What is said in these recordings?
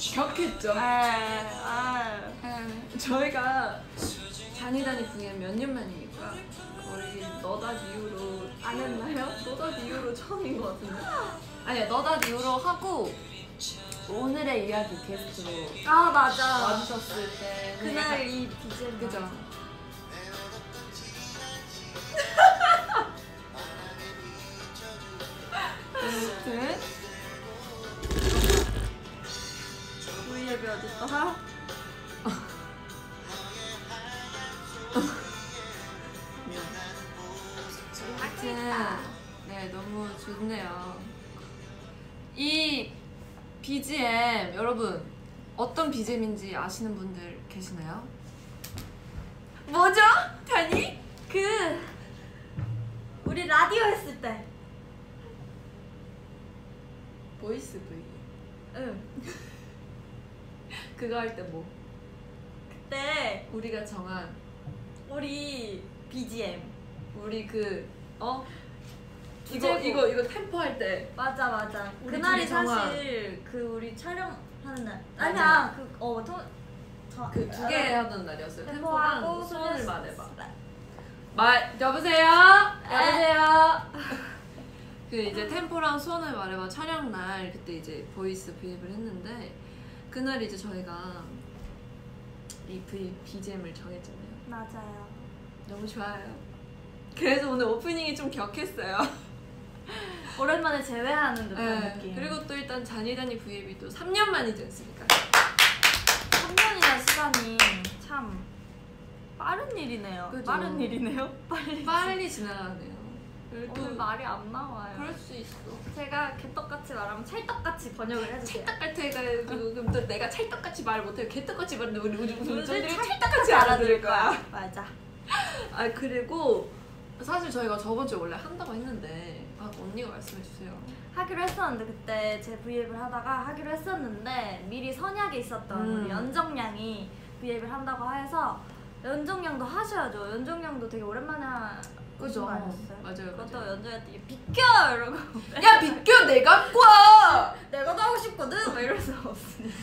격했죠. 저희가 잔이다니 VM 몇 년 만입니까? 거의 너닷 이후로 안 했나요? 너닷 이후로 처음인 것 같은데. 아니야, 너닷 이후로 하고 오늘의 이야기 게스트로 맞아 와주셨을 때 그날 이 BGM 그죠? 아무튼 V앱이 어딨더라? 아무튼 네, 너무 좋네요. 이 BGM 여러분 어떤 BGM인지 아시는 분들 계시나요? 뭐죠? 다니? 우리 라디오 했을 때 보이스 V. 응. 그거 할 때 뭐? 그때 우리가 정한 우리 BGM 우리 이거 템포 할 때 맞아 우리 그날이 둘이 정한. 사실 우리 촬영하는 날 맞아. 아니야 두 개 하던 날이었어요. 템포하고 템포랑 소원을 말해봐. 네. 여보세요? 그 이제 템포랑 소원을 말해봐 촬영 날 그때 이제 보이스 V앱을 했는데 그날 이제 저희가 이 BGM을 정했잖아요. 맞아요. 너무 좋아요. 그래서 오늘 오프닝이 좀 격했어요. 오랜만에 재회하는 듯한 네. 느낌. 그리고 또 일단 잔이다니 V앱이 또 3년 만이지 않습니까? 3년이나 시간이 참 빠른 일이네요. 그죠? 빠른 일이네요? 빨리 지나가네요. 그리고 오늘 말이 안 나와요. 그럴 수 있어. 제가 개떡같이 말하면 찰떡같이 번역을 해주세요. 찰떡같이 해가지고 그럼 또 내가 찰떡같이 말을 못해요. 개떡같이 말을 우리 우리들이 찰떡같이 알아들을 거야. 맞아. 그리고 사실 저희가 저번 주에 원래 한다고 했는데 언니가 말씀해주세요. 하기로 했었는데 그때 제 V앱을 하다가 하기로 했었는데 미리 선약에 있었던 우리 연정량이 V앱을 한다고 해서 연정량도 하셔야죠. 연정량도 되게 오랜만에 그죠? 아니었어요? 맞아요. 그것도 연정한테 비켜! 이러고 야 비켜 내가 갖고 와! 내가 도 하고 싶거든! 막 이럴 수 없으니까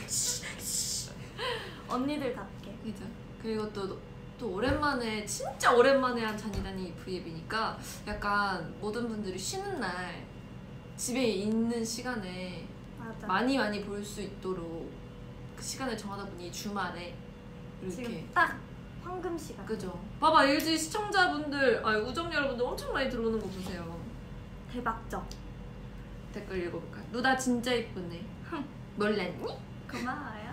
언니들답게. 그죠. 그리고 또 오랜만에 진짜 오랜만에 한 잔이다니 V앱이니까 약간 모든 분들이 쉬는 날 집에 있는 시간에 맞아. 많이 볼 수 있도록 그 시간을 정하다 보니 주말에 이렇게 지금 딱 황금 시간. 그죠. 봐봐 LG 시청자분들 우정 여러분들 엄청 많이 들어오는 거 보세요. 대박적. 댓글 읽어볼까요? 누나 진짜 이쁘네. 몰랐니? 고마워요.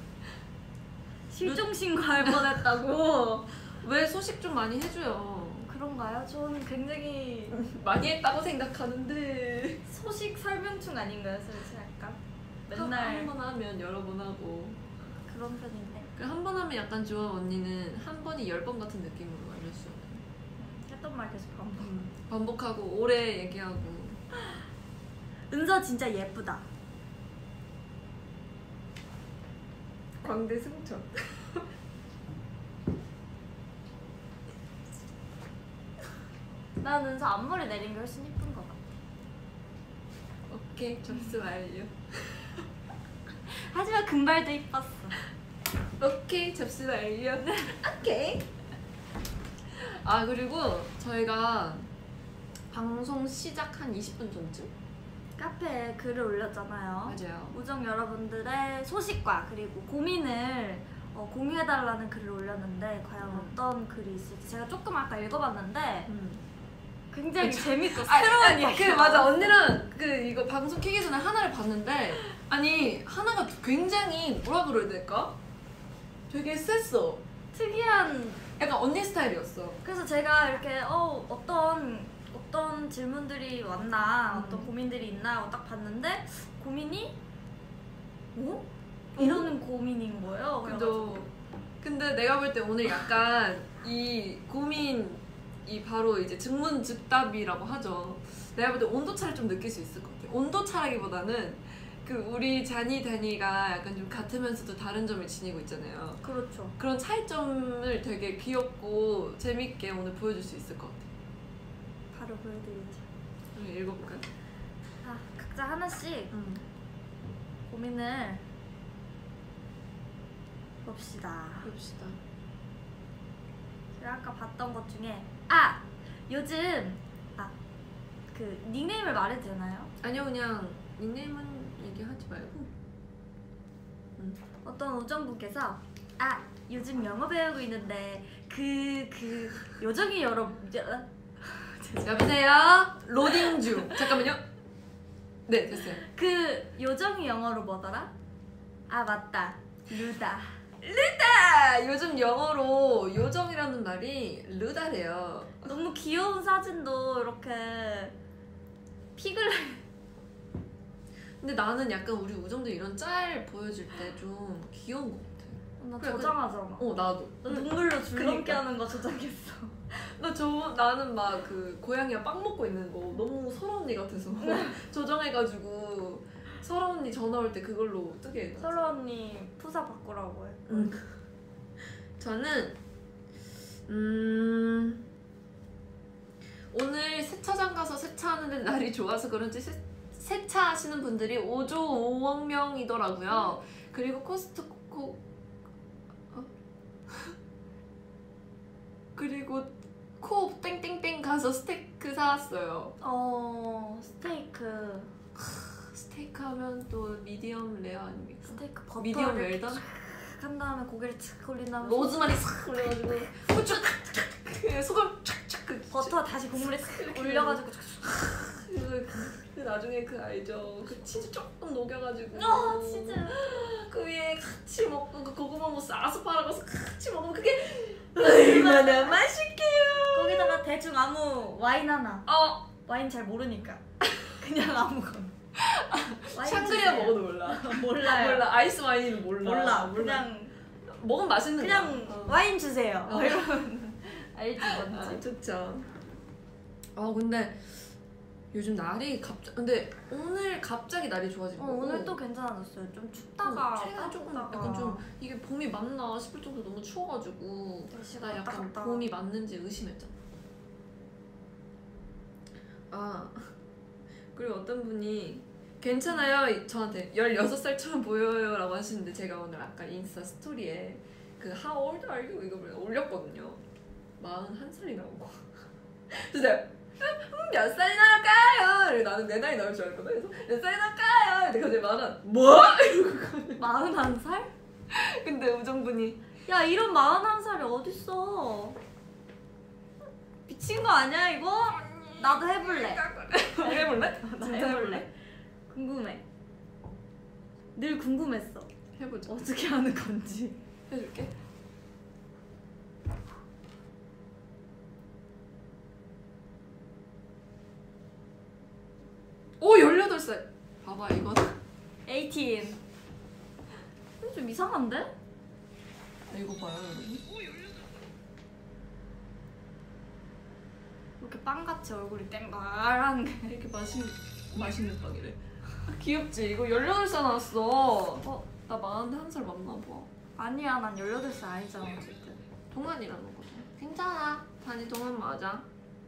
실종 신고할 뻔했다고. 왜 소식 좀 많이 해줘요. 그런가요? 저는 굉장히 많이 했다고 생각하는데 소식 설명충 아닌가요? 솔직히 약간 맨날 한 번 하면 여러 번 하고 그런 편인데 한 번 하면 약간 좋아. 언니는 한 번이 10번 같은 느낌으로 알려주잖아요. 했던 말 계속 반복. 반복하고 오래 얘기하고. 은서 진짜 예쁘다. 광대 승천. 난 은서 앞머리 내린 게 훨씬 예쁜 것 같아. 오케이 접수 완료. 하지만 금발도 이뻤어. 오케이 접수 완료. 오케이. 그리고 저희가 방송 시작 한 20분 전쯤 카페에 글을 올렸잖아요. 맞아요. 우정 여러분들의 소식과 그리고 고민을 공유해달라는 글을 올렸는데 과연 어떤 글이 있을지 제가 조금 아까 읽어봤는데 굉장히 재밌고 새로운 이야기. 맞아. 언니랑 이거 방송 키기 전에 하나를 봤는데 하나가 굉장히 뭐라 그래야 될까? 되게 셌어. 특이한 약간 언니 스타일이었어. 그래서 제가 이렇게 어떤 질문들이 왔나 어떤 고민들이 있나 하고 딱 봤는데 고민이 이러는 고민인 거예요. 그죠. 근데 내가 볼 때 오늘 약간 이 고민이 바로 이제 즉문즉답이라고 하죠. 내가 볼 때 온도차를 좀 느낄 수 있을 것 같아. 온도차라기보다는 우리 다니가 약간 좀 같으면서도 다른 점을 지니고 있잖아요. 그렇죠. 그런 차이점을 되게 귀엽고 재밌게 오늘 보여줄 수 있을 것 같아. 바로 보여드리죠. 읽어볼까요? 각자 하나씩 고민을 봅시다. 제가 아까 봤던 것 중에 요즘 그 닉네임을 말해도 되나요? 아니요, 그냥 닉네임은 얘기하지 말고. 어떤 우정분께서 요즘 영어 배우고 있는데 그 요정이 여보세요? 로딩 중. 잠깐만요. 네, 됐어요. 그 요정이 영어로 뭐더라? 맞다. 루다. 요즘 영어로 요정이라는 말이 루다래요. 너무 귀여운 사진도 이렇게 근데 나는 약간 우리 우정들 이런 짤 보여줄 때 좀 귀여운 것 같아. 나 저장하잖아. 나도. 나 눈물로 줄넘기 하는 거 저장했어. 나는 막 그 고양이가 빵 먹고 있는 거 너무 설아 언니 같아서 저장해가지고 설아 언니 전화 올 때 그걸로 뜨게 해놨어. 설아 언니 푸사 바꾸라고 해. 저는 오늘 세차장 가서 세차하는 날이 좋아서 그런지 세차하시는 분들이 5조 5억 명이더라고요. 그리고 코스트코 그리고 코업 땡땡땡 가서 스테이크 사왔어요. 스테이크 하면 또 미디엄 레어 아닙니까? 스테이크 버터를 미디엄 웰던? 한 다음에 고기를 착 올린 다음에 로즈마리 싹 올려가지고 후추 소금 착착 버터 다시 국물에 싹 올려가지고 그 나중에 그 알죠? 그 치즈 조금 녹여가지고 치즈 그 위에 같이 먹고 그 고구마 무스 아스파라거스 같이 먹으면 그게 얼마나 맛있게요. 거기다가 대충 아무 와인 하나. 와인 잘 모르니까 그냥 아무거나. 샹그리아 먹어도 몰라요. 몰라. 아이스 와인은 몰라. 그냥 먹으면 맛있는 그냥 와인 주세요. 이러면 알지 뭔지. 좋죠. 근데 요즘 날이 근데 오늘 갑자기 날이 좋아진 거고 오늘 또 괜찮아졌어요. 좀 춥다가 최근 조금 약간 좀 이게 봄이 맞나 싶을 정도 너무 추워가지고 나 약간 봄이 맞는지 의심했잖아. 그리고 어떤 분이 괜찮아요 저한테 16살처럼 보여요 라고 하시는데 제가 오늘 아까 인스타 스토리에 그 How old are you? 이거 올렸거든요. 41살이라고. 그래서 몇 살이 나올까요? 나는 내 나이 나올 줄 알았거든. 그래서 몇 살이 나올까요? 근데 갑자기 뭐? 41살? 근데 우정분이 야 이런 41살이 어딨어. 미친 거 아니야 이거? 나도 해볼래. 해볼래? 나 해볼래. 궁금해. 늘 궁금했어. 해보자. 어떻게 하는 건지. 해줄게. 오 18살. 봐봐 이거는 18. 좀 이상한데? 이거 봐요 여러분. 이렇게 빵같이 얼굴이 땡갈한 게 이렇게 맛있는 빵이래. 귀엽지? 이거 18살 나왔어. 나 41살 맞나 봐. 아니야 난 18살 아니잖아 어쨌든. 동안이라는 거죠. 괜찮아. 단이 동안 맞아.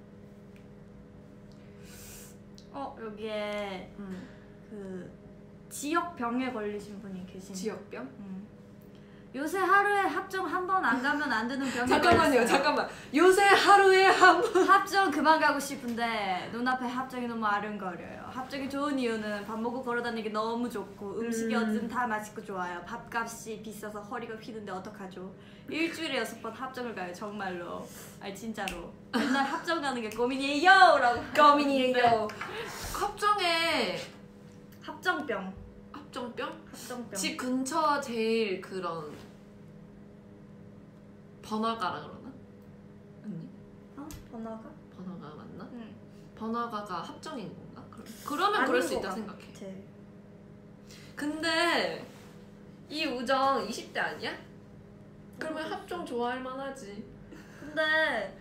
여기에 그 지역병에 걸리신 분이 계시네. 지역병? 요새 하루에 합정 한 번 안 가면 안 되는 병이 잠깐만요. 잠깐만. 요새 하루에 한 번 합정 그만 가고 싶은데 눈앞에 합정이 너무 아른거려요. 합정이 좋은 이유는 밥 먹고 걸어다니기 너무 좋고 음식이 어쨌든 다 맛있고 좋아요. 밥값이 비싸서 허리가 휘는데 어떡하죠? 일주일에 6번 합정을 가요 정말로. 아니 진짜로 맨날 합정 가는 게 고민이에요 라고. 고민이에요. 합정에 합정병? 집 근처 제일 그런 번화가라 그러나? 아니? 번화가 맞나? 응. 번화가가 합정인 건가? 그러면 그럴 수 있다 생각해. 근데 이 우정 20대 아니야? 그러면 합정 좋아할 만하지. 근데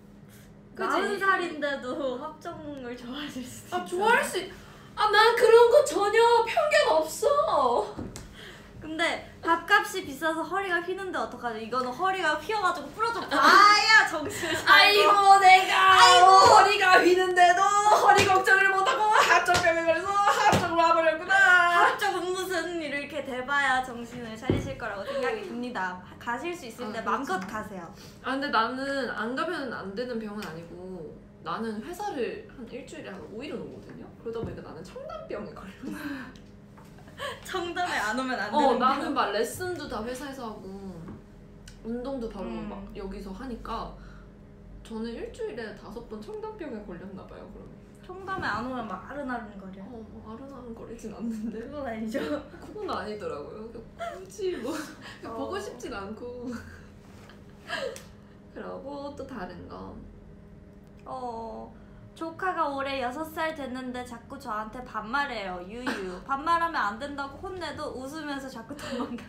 40살인데도 합정을 좋아하실 수 있어. 좋아할 수 있... 난 그런 거 전혀 편견 없어. 근데 밥값이 비싸서 허리가 휘는데 어떡하죠? 이거는 허리가 휘어가지고 부러져 봐야 정신을 차리고. 내가 허리가 휘는데도 허리 걱정을 못하고 합정병에 걸려서 합정으로 와버렸구나. 합정은 무슨 이렇게 그렇게 돼봐야 정신을 차리실 거라고 생각이 듭니다. 가실 수 있는데 마음껏 가세요. 아 근데 나는 안 가면 안 되는 병은 아니고 나는 회사를 한 일주일에 한 5일은 오거든요. 그러다 보니까 나는 청담병에 걸렸어. 청담에 안 오면 안 되는 나는 막 레슨도 다 회사에서 하고 운동도 바로 막 여기서 하니까 저는 일주일에 5번 청담병에 걸렸나 봐요. 그러면 청담에 안 오면 막 아른아른거려. 아른아른거리진 않는데 그건 아니죠? 그건 아니더라고요. 굳이 뭐 보고 싶진 않고. 그러고 또 다른 거 조카가 올해 6살 됐는데 자꾸 저한테 반말해요. 유유. 반말하면 안 된다고 혼내도 웃으면서 자꾸 도망가.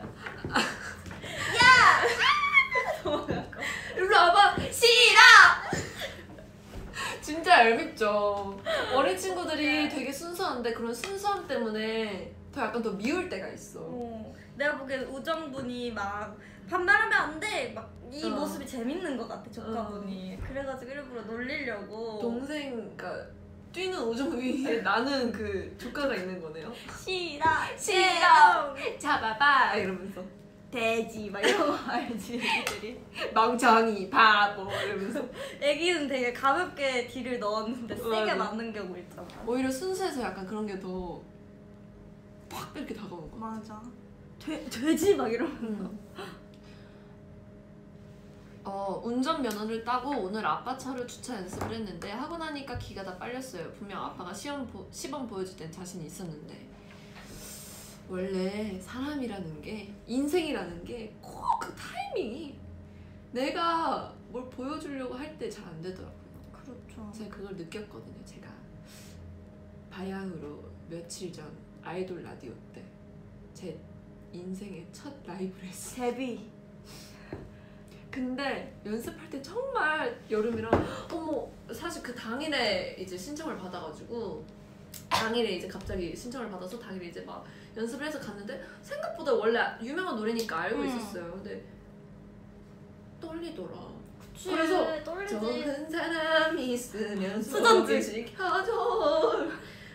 야! 도망가고. 일로 와봐. 싫어! 진짜 얄밉죠. 어린 친구들이 되게 순수한데 그런 순수함 때문에 약간 더 미울 때가 있어. 내가 보기엔 우정분이 막 반말하면 안 돼! 막 이 모습이 재밌는 것 같아, 조카분이. 그래가지고 일부러 놀리려고. 동생, 그러니까 뛰는 우정 위에 나는 그 조카가 있는 거네요. 싫어! 잡아봐! 이러면서. 돼지 막 이런 거 알지, 애기들이. 멍청이, 바보! 이러면서. 애기는 되게 가볍게 딜을 넣었는데 세게 맞는 경우 있잖아. 오히려 순수해서 약간 그런 게 더 팍 이렇게 다가오는 거. 맞아. 돼지 막 이러면서. 운전면허를 따고 오늘 아빠 차로 주차 연습을 했는데 하고 나니까 기가 다 빨렸어요. 분명 아빠가 시범 보여줄 땐 자신이 있었는데 원래 사람이라는 게 인생이라는 게 꼭 그 타이밍이 내가 뭘 보여주려고 할 때 잘 안 되더라고요. 그렇죠. 제가 그걸 느꼈거든요. 제가 바야흐로 며칠 전 아이돌 라디오 때 제 인생의 첫 라이브를 했어요. 데뷔. 근데 연습할 때 정말 여름이랑 사실 그 당일에 이제 신청을 받아가지고 당일에 이제 갑자기 신청을 받아서 당일에 이제 막 연습을 해서 갔는데 생각보다 원래 유명한 노래니까 알고 있었어요. 근데 떨리더라. 그치, 그래서 떨리지. 좋은 사람이 있으면 수전지 시켜줘.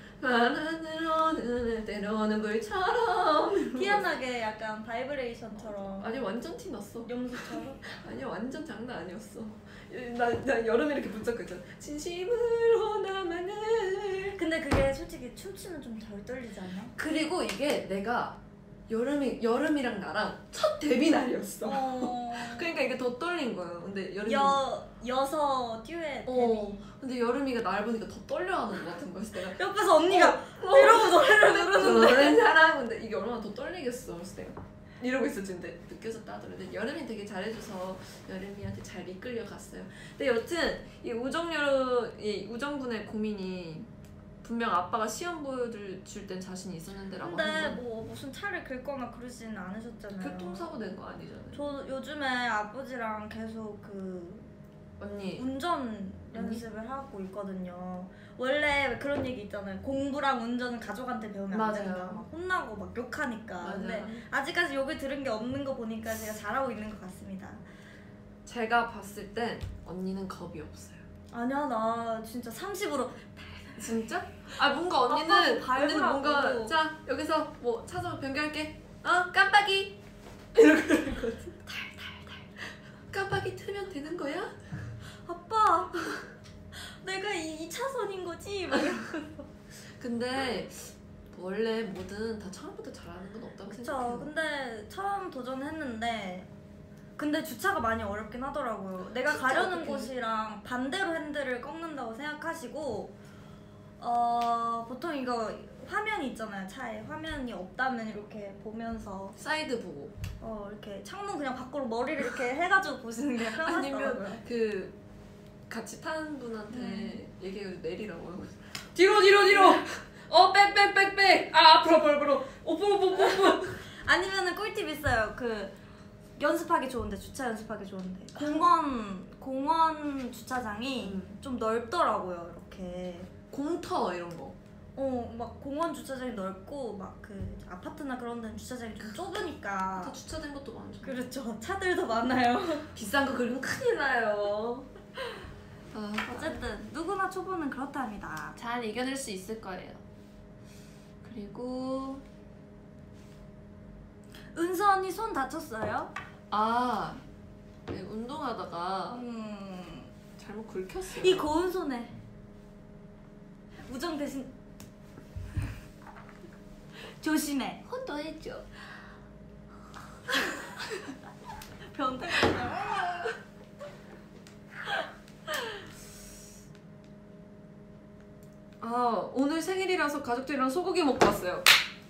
바람으로는 때로는 불처럼 희한하게 약간 바이브레이션처럼. 아니 완전 티 났어. 염소처럼? 아니 완전 장난 아니었어. 나 여름에 이렇게 붙잡고 있잖아. 진심으로 나만을. 근데 그게 솔직히 춤추면 좀 덜 떨리지 않아? 그리고 이게 내가 여름이랑 나랑 첫 데뷔 날이었어. 그러니까 이게 더 떨린 거예요. 근데 여서 듀엣 데뷔. 근데 여름이가 날 보니까 더 떨려하는 것 같은 거야. 그래서 내가 옆에서 언니가 이러고 노래를 부르는데 다른 사람인데 이게 얼마나 더 떨리겠어. 그래서 내가 이러고 있었지. 근데 느껴졌다 하더라고요. 근데 여름이 되게 잘해줘서 여름이한테 잘 이끌려 갔어요. 근데 여튼 이 우정분의 고민이 분명 아빠가 시험 보여줄 땐 자신이 있었는데라고 근데 하는 뭐 무슨 차를 긁거나 그러지는 않으셨잖아요. 교통사고 낸 거 아니잖아요. 저 요즘에 아버지랑 계속 그 언니 운전 연습을 하고 있거든요. 원래 그런 얘기 있잖아요. 공부랑 운전은 가족한테 배우면 안 된다. 막 혼나고 막 욕하니까. 맞아요. 근데 아직까지 욕을 들은 게 없는 거 보니까 제가 잘하고 있는 것 같습니다. 제가 봤을 땐 언니는 겁이 없어요. 아니야, 나 진짜 30으로 진짜? 아 뭔가 언니는 뭔가 자 여기서 뭐 차선 변경할게. 깜빡이 이렇게 그러거든. 달달달 깜빡이 틀면 되는 거야? 아빠 내가 이 차선인 거지? 막 이러면서. 근데 원래 뭐든 다 처음부터 잘하는 건 없다고 생각해요. 근데 처음 도전했는데 근데 주차가 많이 어렵긴 하더라고요. 내가 가려는 곳이랑 반대로 핸들을 꺾는다고 생각하시고 보통 이거 화면이 있잖아요. 차에 화면이 없다면 이렇게 보면서 사이드 보고 이렇게 창문 그냥 밖으로 머리를 이렇게 해가지고 보시는 게 편하더라고요. 아니면 그 같이 타는 분한테 얘기해서 내리라고. 뒤로 빽 앞으로 오프 아니면은 꿀팁 있어요. 그 연습하기 좋은데 주차 연습하기 좋은데 공원 주차장이 좀 넓더라고요. 이렇게 공터 이런 거. 막 공원 주차장이 넓고 막 그 아파트나 그런 데는 주차장이 좀 좁으니까 다 주차된 것도 많죠. 그렇죠. 차들도 많아요. 비싼 거 그리면 큰일 나요. 어쨌든 누구나 초보는 그렇답니다. 잘 이겨낼 수 있을 거예요. 그리고 은서 언니 손 다쳤어요? 아, 네, 운동하다가 잘못 긁혔어요. 이 고운 손에 우정 대신 조심해. 혼돈했죠. 변태 같냐? 아, 오늘 생일이라서 가족들이랑 소고기 먹고 왔어요.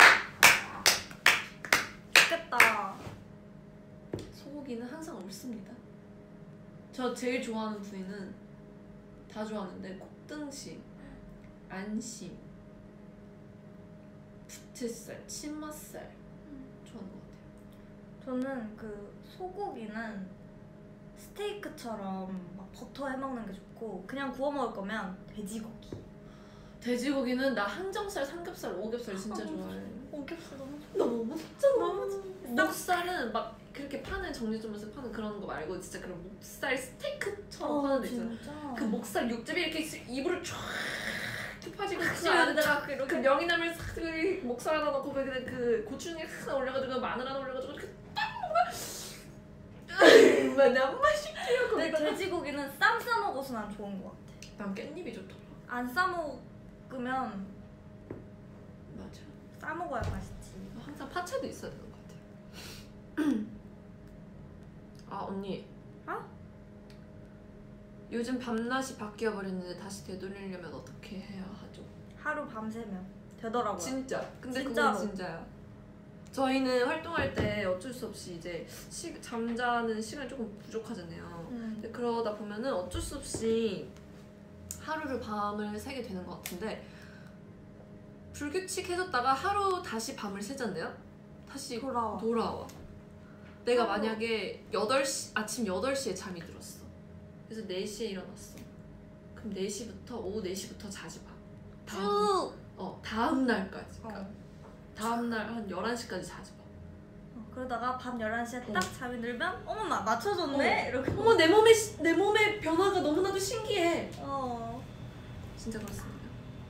좋겠다. 소고기는 항상 옳습니다. 저 제일 좋아하는 부위는 다 좋아하는데 콧등심, 안심, 부채살, 치맛살 좋아하는 것 같아요. 저는 그 소고기는 스테이크처럼 막 버터 해먹는 게 좋고 그냥 구워 먹을 거면 돼지고기. 돼지고기는 나 항정살, 삼겹살, 오겹살 진짜 좋아해. 오겹살 너무 좋아. 너무 진짜 너무 좋아. 목살은 막 그렇게 파는 정육점에서 파는 그런 거 말고 진짜 그런 목살 스테이크처럼 파는 데 있잖아. 진짜? 그 목살 육즙이 이렇게 입으로 쫙 파지고 그 진짜 안에다가 그 명이나물 싹 목살 하나 넣고 그냥 그 고추냉이 싹 올려가지고 마늘 하나 올려가지고 이렇게 딱 먹으면 너무 맛있게요. 근데 돼지고기는 쌈 싸 먹어서 난 좋은 것 같아. 난 깻잎이 좋더라. 안 싸 먹으면 맞아. 싸 먹어야 맛있지. 항상 파채도 있어야 되는 것 같아. 아 언니. 어? 요즘 밤낮이 바뀌어 버렸는데 다시 되돌리려면 어떻게 해야 하죠? 하루 밤새면 되더라고요. 진짜. 근데 진짜로. 그건 진짜야. 저희는 활동할 때 어쩔 수 없이 이제 잠자는 시간이 조금 부족하잖아요. 근데 그러다 보면은 어쩔 수 없이 하루를 밤을 새게 되는 것 같은데 불규칙해졌다가 하루 다시 밤을 새잖아요? 다시 돌아와. 내가 만약에 아침 8시에 잠이 들었어. 그래서 4시에 일어났어. 그럼 4시부터 오후 4시부터 자지 마. 다음 날까지. 그러니까 다음 날 한 11시까지 자지 마. 그러다가 밤 11시에 딱 잠이 들면 어머나 맞춰줬네? 이렇게. 어머 내 몸의 변화가 너무나도 신기해. 진짜 그렇습니다.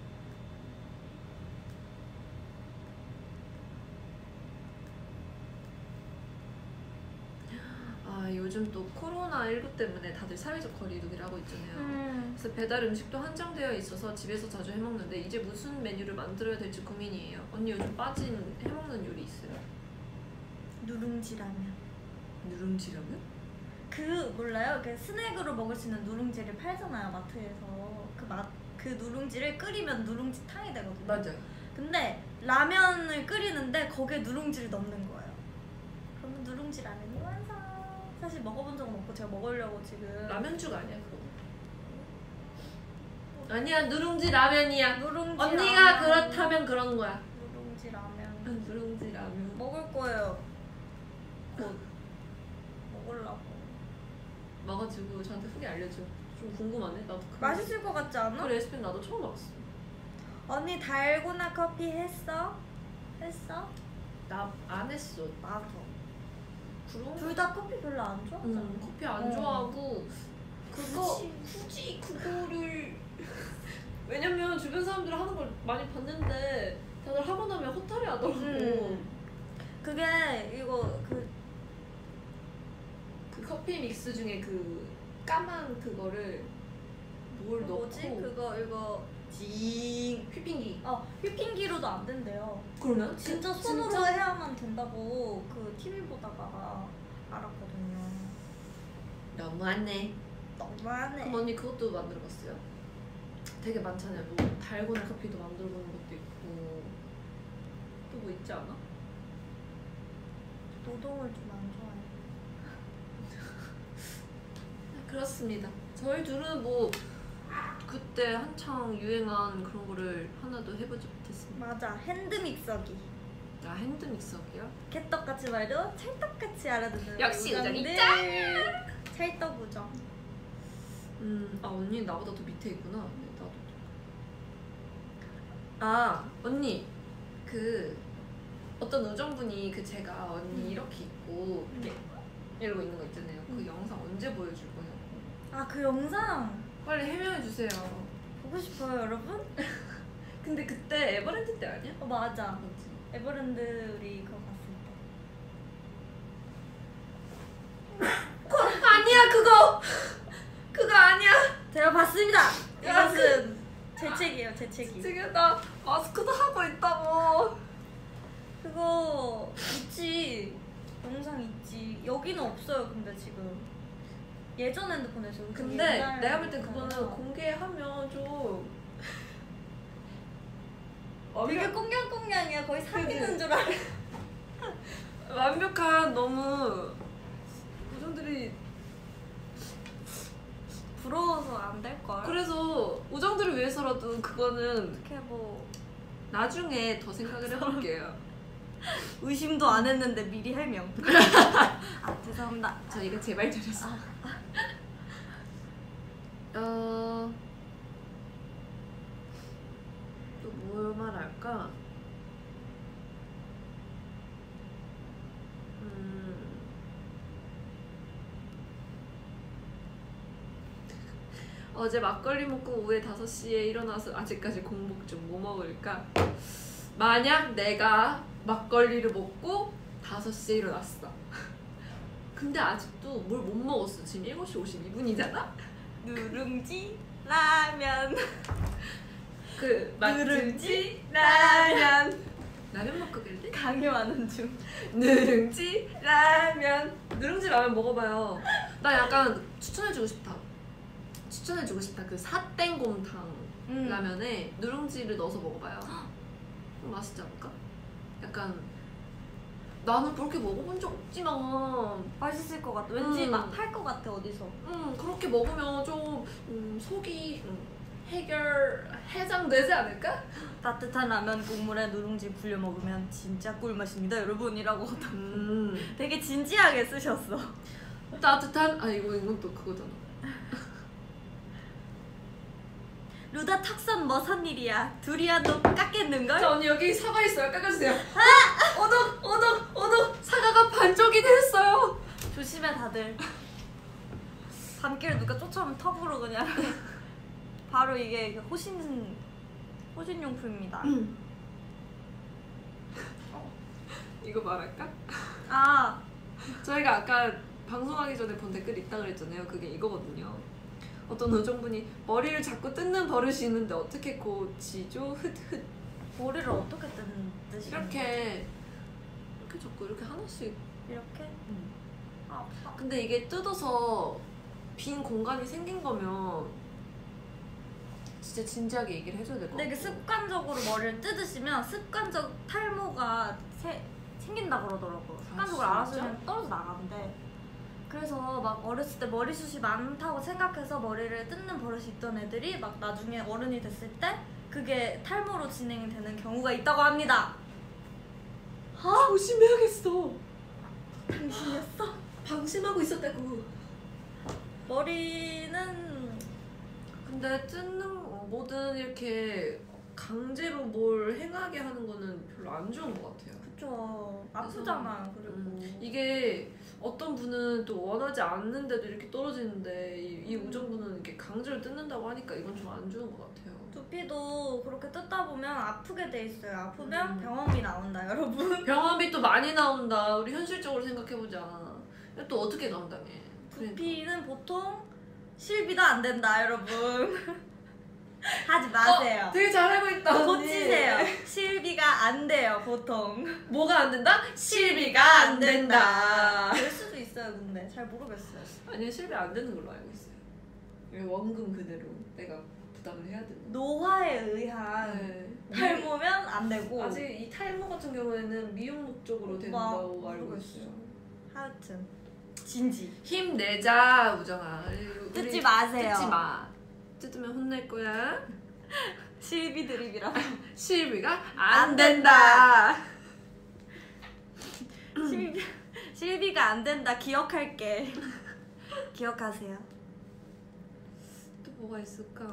아 요즘 또 코로나19 때문에 다들 사회적 거리두기를 하고 있잖아요. 그래서 배달 음식도 한정되어 있어서 집에서 자주 해먹는데 이제 무슨 메뉴를 만들어야 될지 고민이에요. 언니 요즘 빠진 해먹는 요리 있어요? 누룽지라면. 누룽지라면? 그 몰라요? 그 스낵으로 먹을 수 있는 누룽지를 팔잖아요 마트에서. 그 누룽지를 끓이면 누룽지탕이 되거든요. 맞아요. 근데 라면을 끓이는데 거기에 누룽지를 넣는 거예요. 그러면 누룽지 라면이 완성. 사실 먹어본 적은 없고 제가 먹으려고 지금. 라면죽 아니야 그거? 아니야 누룽지 라면이야. 누룽지 언니가 라면. 그렇다면 그런 거야. 누룽지 라면. 누룽지 라면. 먹을 거예요. 곧 먹으려고. 먹어주고 저한테 후기 알려줘. 좀 궁금하네. 나도 맛있을 것 같지 않아? 그 레시피는 나도 처음 알았어. 언니 달고나 커피 했어? 했어? 나 안 했어. 나도. 둘 다 커피 별로 안 좋아하잖아. 커피 안 좋아하고 굳이 그거를 왜냐면 주변 사람들 하는 걸 많이 봤는데 다들 하고 나면 허탈해 하더라고. 그게 이거 그 커피 믹스 중에 그 까만 그거를 뭘 뭐지? 넣고 이거 휘핑기. 휘핑기로도 안 된대요. 그러면? 진짜 손으로 해야만 된다고 그 TV 보다가 알았거든요. 너무하네. 그럼 언니 그것도 만들어봤어요? 되게 많잖아요. 뭐 달고나 커피도 만들어보는 것도 있고 또 뭐 있지 않아? 노동을 좀 안 좋아해요. 그렇습니다. 저희 둘은 뭐 그때 한창 유행한 그런 거를 하나도 해보지 못했습니다. 맞아, 핸드 믹서기. 핸드 믹서기야? 개떡같이 말도 찰떡같이 알아듣는 역시 우정이 짱! 찰떡 우정. 언니 나보다 더 밑에 있구나. 네, 나도. 언니 그 어떤 우정분이 그 제가 언니 이렇게 입고 이러고 있는 거 있잖아요. 그 영상 언제 보여줄 거예요? 그 영상 빨리 해명해 주세요. 보고 싶어요, 여러분? 근데 그때 에버랜드 때 아니야? 맞아. 맞지? 에버랜드 우리 그거 갔을 때. 제가 봤습니다. 이것은 제 책이에요. 제 책이. 지금 나 마스크도 하고 있다고. 그거 있지. 영상 있지. 여기는 없어요. 근데 지금 예전 핸드폰에서. 근데 내가 볼 때 그거는 공개하면 좀 되게 꽁냥꽁냥이야. 거의 사귀는 줄 알아. 완벽한 너무 우정들이 부러워서 안 될걸. 그래서 우정들을 위해서라도 그거는 어떻게 뭐 나중에 더 생각을 해볼게요. 의심도 안 했는데 미리 해명. 아 죄송합니다. 저희가 제발 드렸어. 또 뭘 말할까? 어제 막걸리 먹고 오후에 5시에 일어나서 아직까지 공복 중. 뭐 먹을까? 만약 내가 막걸리를 먹고 5시에 일어났어. 근데 아직도 뭘 못 먹었어. 지금 7시 52분이잖아? 누룽지 라면. 누룽지 라면. 라면 먹고 갈래? 강요하는 중. 누룽지 라면. 누룽지 라면 먹어봐요. 나 약간 추천해주고 싶다. 그 사땡곰탕 라면에 누룽지를 넣어서 먹어봐요. 맛있지 않을까? 약간 나는 그렇게 먹어본 적 없지만 맛있을 것 같아. 왠지 막 팔 것 같아 어디서. 그렇게 먹으면 좀 속이 해장되지 않을까? 따뜻한 라면 국물에 누룽지 불려 먹으면 진짜 꿀맛입니다 여러분이라고. 되게 진지하게 쓰셨어. 따뜻한 이건 또 그거잖아. 루다 탁선 머선 일이야. 둘이야 너 깎겠는걸? 자, 언니 여기 사과 있어요. 깎아주세요. 오독 사과가 반쪽이 됐어요. 조심해 다들. 밤길 누가 쫓아오면 턱으로 그냥. 바로 이게 호신용품입니다. 이거 말할까? 아 저희가 아까 방송하기 전에 본 댓글 있다 그랬잖아요. 그게 이거거든요. 어떤 우정분이 머리를 자꾸 뜯는 버릇이 있는데 어떻게 고치죠? 흩. 머리를 어떻게 뜯는 듯이? 이렇게 자꾸 이렇게 하나씩. 이렇게? 근데 이게 뜯어서 빈 공간이 생긴 거면 진짜 진지하게 얘기를 해줘야 될 것 같아. 근데 이게 습관적으로 머리를 뜯으시면 습관적 탈모가 생긴다 그러더라고. 습관적으로 알아서 그냥 떨어져 나간대. 그래서 막 어렸을 때 머리숱이 많다고 생각해서 머리를 뜯는 버릇이 있던 애들이 막 나중에 어른이 됐을 때 그게 탈모로 진행이 되는 경우가 있다고 합니다. 조심해야겠어. 당신이었어? 방심하고 있었다고. 머리는 근데 뭐든 이렇게 강제로 뭘 행하게 하는 거는 별로 안 좋은 것 같아요. 그쵸. 아프잖아요. 그리고 이게 어떤 분은 또 원하지 않는데도 이렇게 떨어지는데 이 우정분은 이렇게 강제로 뜯는다고 하니까 이건 좀 안 좋은 것 같아요. 두피도 그렇게 뜯다 보면 아프게 돼 있어요. 아프면 병원비 나온다 여러분. 병원비 또 많이 나온다. 우리 현실적으로 생각해보자. 또 어떻게 감당해? 두피는 보통 실비가 안 된다 여러분. 하지 마세요. 되게 잘하고 있다. 고치세요. 실비가 안 돼요 보통. 뭐가 안 된다? 실비가 안 된다. 될 수도 있어요. 근데 잘 모르겠어요. 아니요, 실비 안 되는 걸로 알고 있어요. 원금 그대로 내가 부담을 해야 되는. 노화에 의한 탈모면 안 되고. 아직 이 탈모 같은 경우에는 미용 목적으로 된다고 알고 있어요. 하여튼 진지. 힘내자 우정아. 뜯지 마세요. 뜯지 마. 뜯으면 혼낼 거야. 실비 드립이라. 실비가 안 된다. 실비가 안 된다. 기억할게. 기억하세요. 또 뭐가 있을까?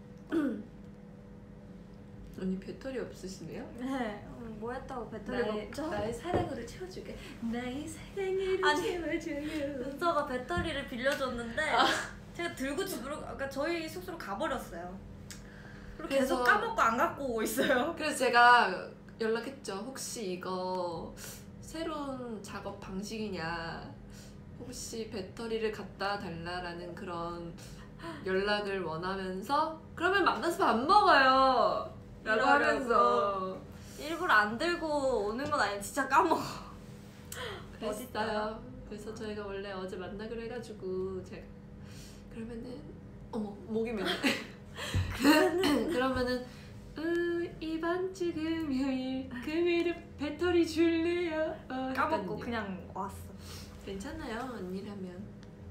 언니 배터리 없으시네요? 네. 뭐 했다고 배터리가 없죠? 나의 사랑으로 채워줄게. 나의 사랑으로 채워줘요. 은서가 배터리를 빌려줬는데 제가 들고 집으로, 그러니까 저희 숙소로 가버렸어요. 그리고 계속 까먹고 안 갖고 오고 있어요. 그래서 제가 연락했죠. 혹시 이거 새로운 작업 방식이냐, 혹시 배터리를 갖다 달라라는 그런 연락을 원하면서 그러면 만나서 밥 먹어요 라고 하면서 일부러 안 들고 오는 건 아니고 진짜 까먹어. 그랬어요. 그래서 저희가 원래 어제 만나기로 해가지고 제가 그러면은 어머 목이 메네. 그러면은 이번 주 금요일에 배터리 줄래요? 까먹고 그냥 왔어. 괜찮아요 언니라면.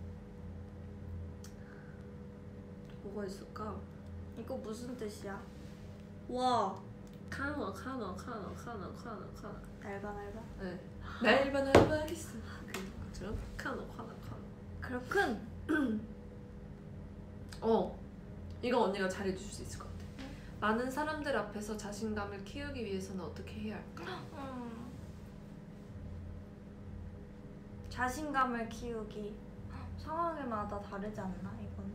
뭐가 있을까? 이거 무슨 뜻이야? 와. 카노. 날바. 네. 날바 날바리스. 그처럼 카노. 그렇군. 이거 언니가 잘해줄 수 있을 것 같아. 많은 사람들 앞에서 자신감을 키우기 위해서는 어떻게 해야 할까? 자신감을 키우기. 상황마다 다르지 않나 이거는?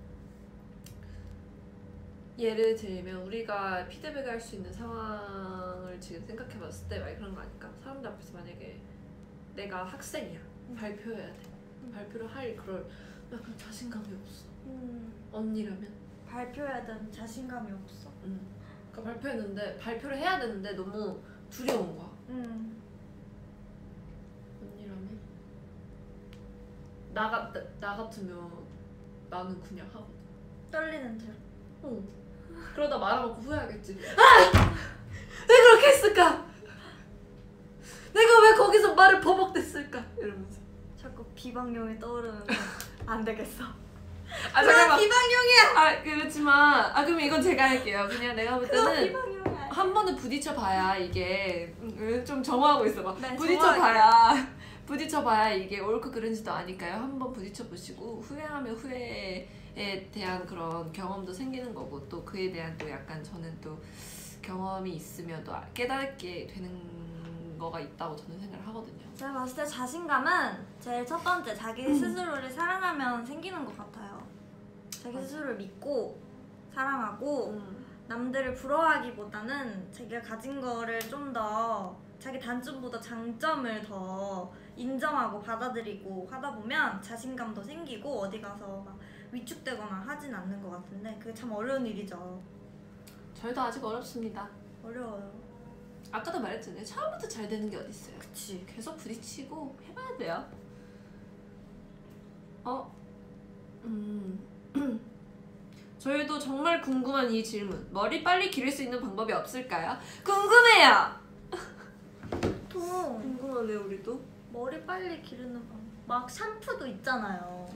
예를 들면 우리가 피드백을 할 수 있는 상황을 지금 생각해봤을 때 막 그런 거 아닐까? 사람들 앞에서 만약에 내가 학생이야. 발표해야 돼. 발표를 할 그럴 약간 자신감이 없어. 언니라면? 발표해야 되는 자신감이 없어? 그러니까 발표했는데 발표를 해야 되는데 너무 두려운 거야. 언니라면? 나 같으면 나는 그냥 하거든. 떨리는 척. 그러다 말아먹고 후회하겠지. 왜 그렇게 했을까? 내가 왜 거기서 말을 버벅댔을까? 이러면서 자꾸 비방용이 떠오르는 안 되겠어. 잠깐만. 비방용이야. 그렇지만 그럼 이건 제가 할게요. 그냥 내가 볼 때는 비방용이야. 한 번은 부딪혀봐야 이게 좀 정화하고 있어봐. 네, 부딪혀봐야 이게 옳고 그른지도 아니까요. 한번 부딪혀보시고 후회하면 후회에 대한 그런 경험도 생기는 거고 또 그에 대한 또 약간 저는 또 경험이 있으면 또 깨닫게 되는 거가 있다고 저는 생각을 하거든요. 제가 봤을 때 자신감은 제일 첫 번째 자기 스스로를 사랑하면 생기는 것 같아요. 자기 스스로를 믿고 사랑하고 남들을 부러워하기보다는 자기가 가진 거를 좀 더 자기 단점보다 장점을 더 인정하고 받아들이고 하다 보면 자신감도 생기고 어디 가서 막 위축되거나 하진 않는 것 같은데 그게 참 어려운 일이죠. 저희도 아직 어렵습니다. 어려워요. 아까도 말했잖아요. 처음부터 잘 되는 게 어딨어요. 그치. 계속 부딪히고 해봐야 돼요. 저희도 정말 궁금한 이 질문. 머리 빨리 기를 수 있는 방법이 없을까요? 궁금해요! 궁금하네요 우리도. 머리 빨리 기르는 방법. 막 샴푸도 있잖아요.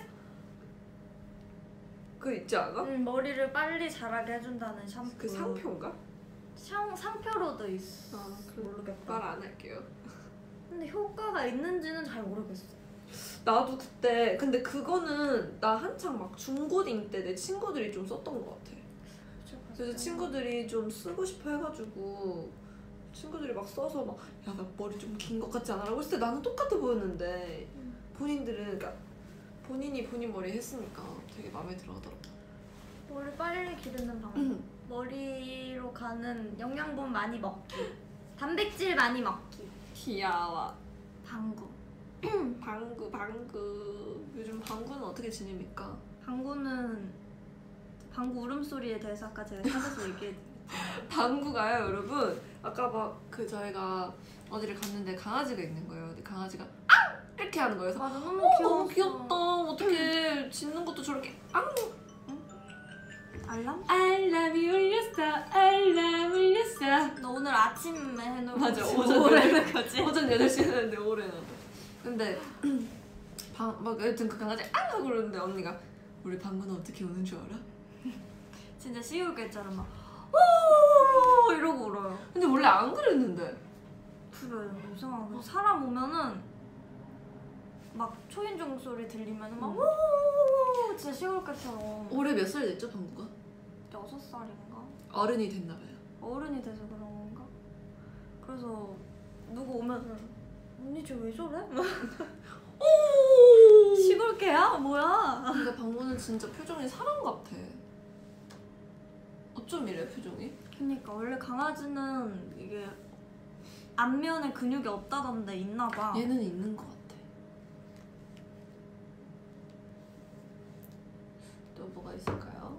그거 있지 않아? 머리를 빨리 자라게 해준다는 샴푸. 그 상표인가? 상표로도 있어. 모르겠다. 말 안 할게요. 근데 효과가 있는지는 잘 모르겠어. 나도 그때 근데 그거는 나 한창 막 중고딩 때 내 친구들이 좀 썼던 것 같아. 그래서 친구들이 좀 쓰고 싶어 해가지고 친구들이 막 써서 막 야 나 머리 좀 긴 것 같지 않아? 라고 했을 때 나는 똑같아 보였는데 본인들은 그러니까 본인이 본인 머리 했으니까 되게 마음에 들어 하더라고. 머리 빨리 기르는 방법. 머리로 가는 영양분 많이 먹기. 단백질 많이 먹기. 귀여워. 방구. 방구. 요즘 방구는 어떻게 지냅니까? 방구 울음소리에 대해서 아까 제가 찾아서 얘기했잖아요. 방구가요 여러분. 아까 막 저희가 어디를 갔는데 강아지가 있는 거예요. 근데 강아지가 앙! 이렇게 하는 거예요. 맞아, 너무 너무 귀엽다. 어떻게 짖는 것도 저렇게 앙! 알람? 알람이 울렸어. 알람 울렸어. 너 오늘 아침에 해놓은 맞아. 오래는 거지? 오전 8시에 했는데 오래 나도. 근데 막 여튼 그 강아지 앙! 하고 그러는데 언니가 우리 방구는 어떻게 우는 줄 알아? 진짜 시우개처럼 막 오 이러고 울어요. 근데 원래 안 그랬는데. 그래요. 이상하고 사람 오면은 막 초인종 소리 들리면은 막 오 진짜 시우개처럼. 올해 몇 살 됐죠 방구가? 6살인가? 어른이 됐나봐요. 어른이 돼서 그런 건가? 그래서 누구 오면 언니 쟤 왜 저래? 오 시골개야? 뭐야? 근데 방구는 진짜 표정이 사람 같아. 어쩜 이래 표정이? 그니까 원래 강아지는 이게 앞면에 근육이 없다던데 있나봐. 얘는 있는 것 같아. 또 뭐가 있을까요?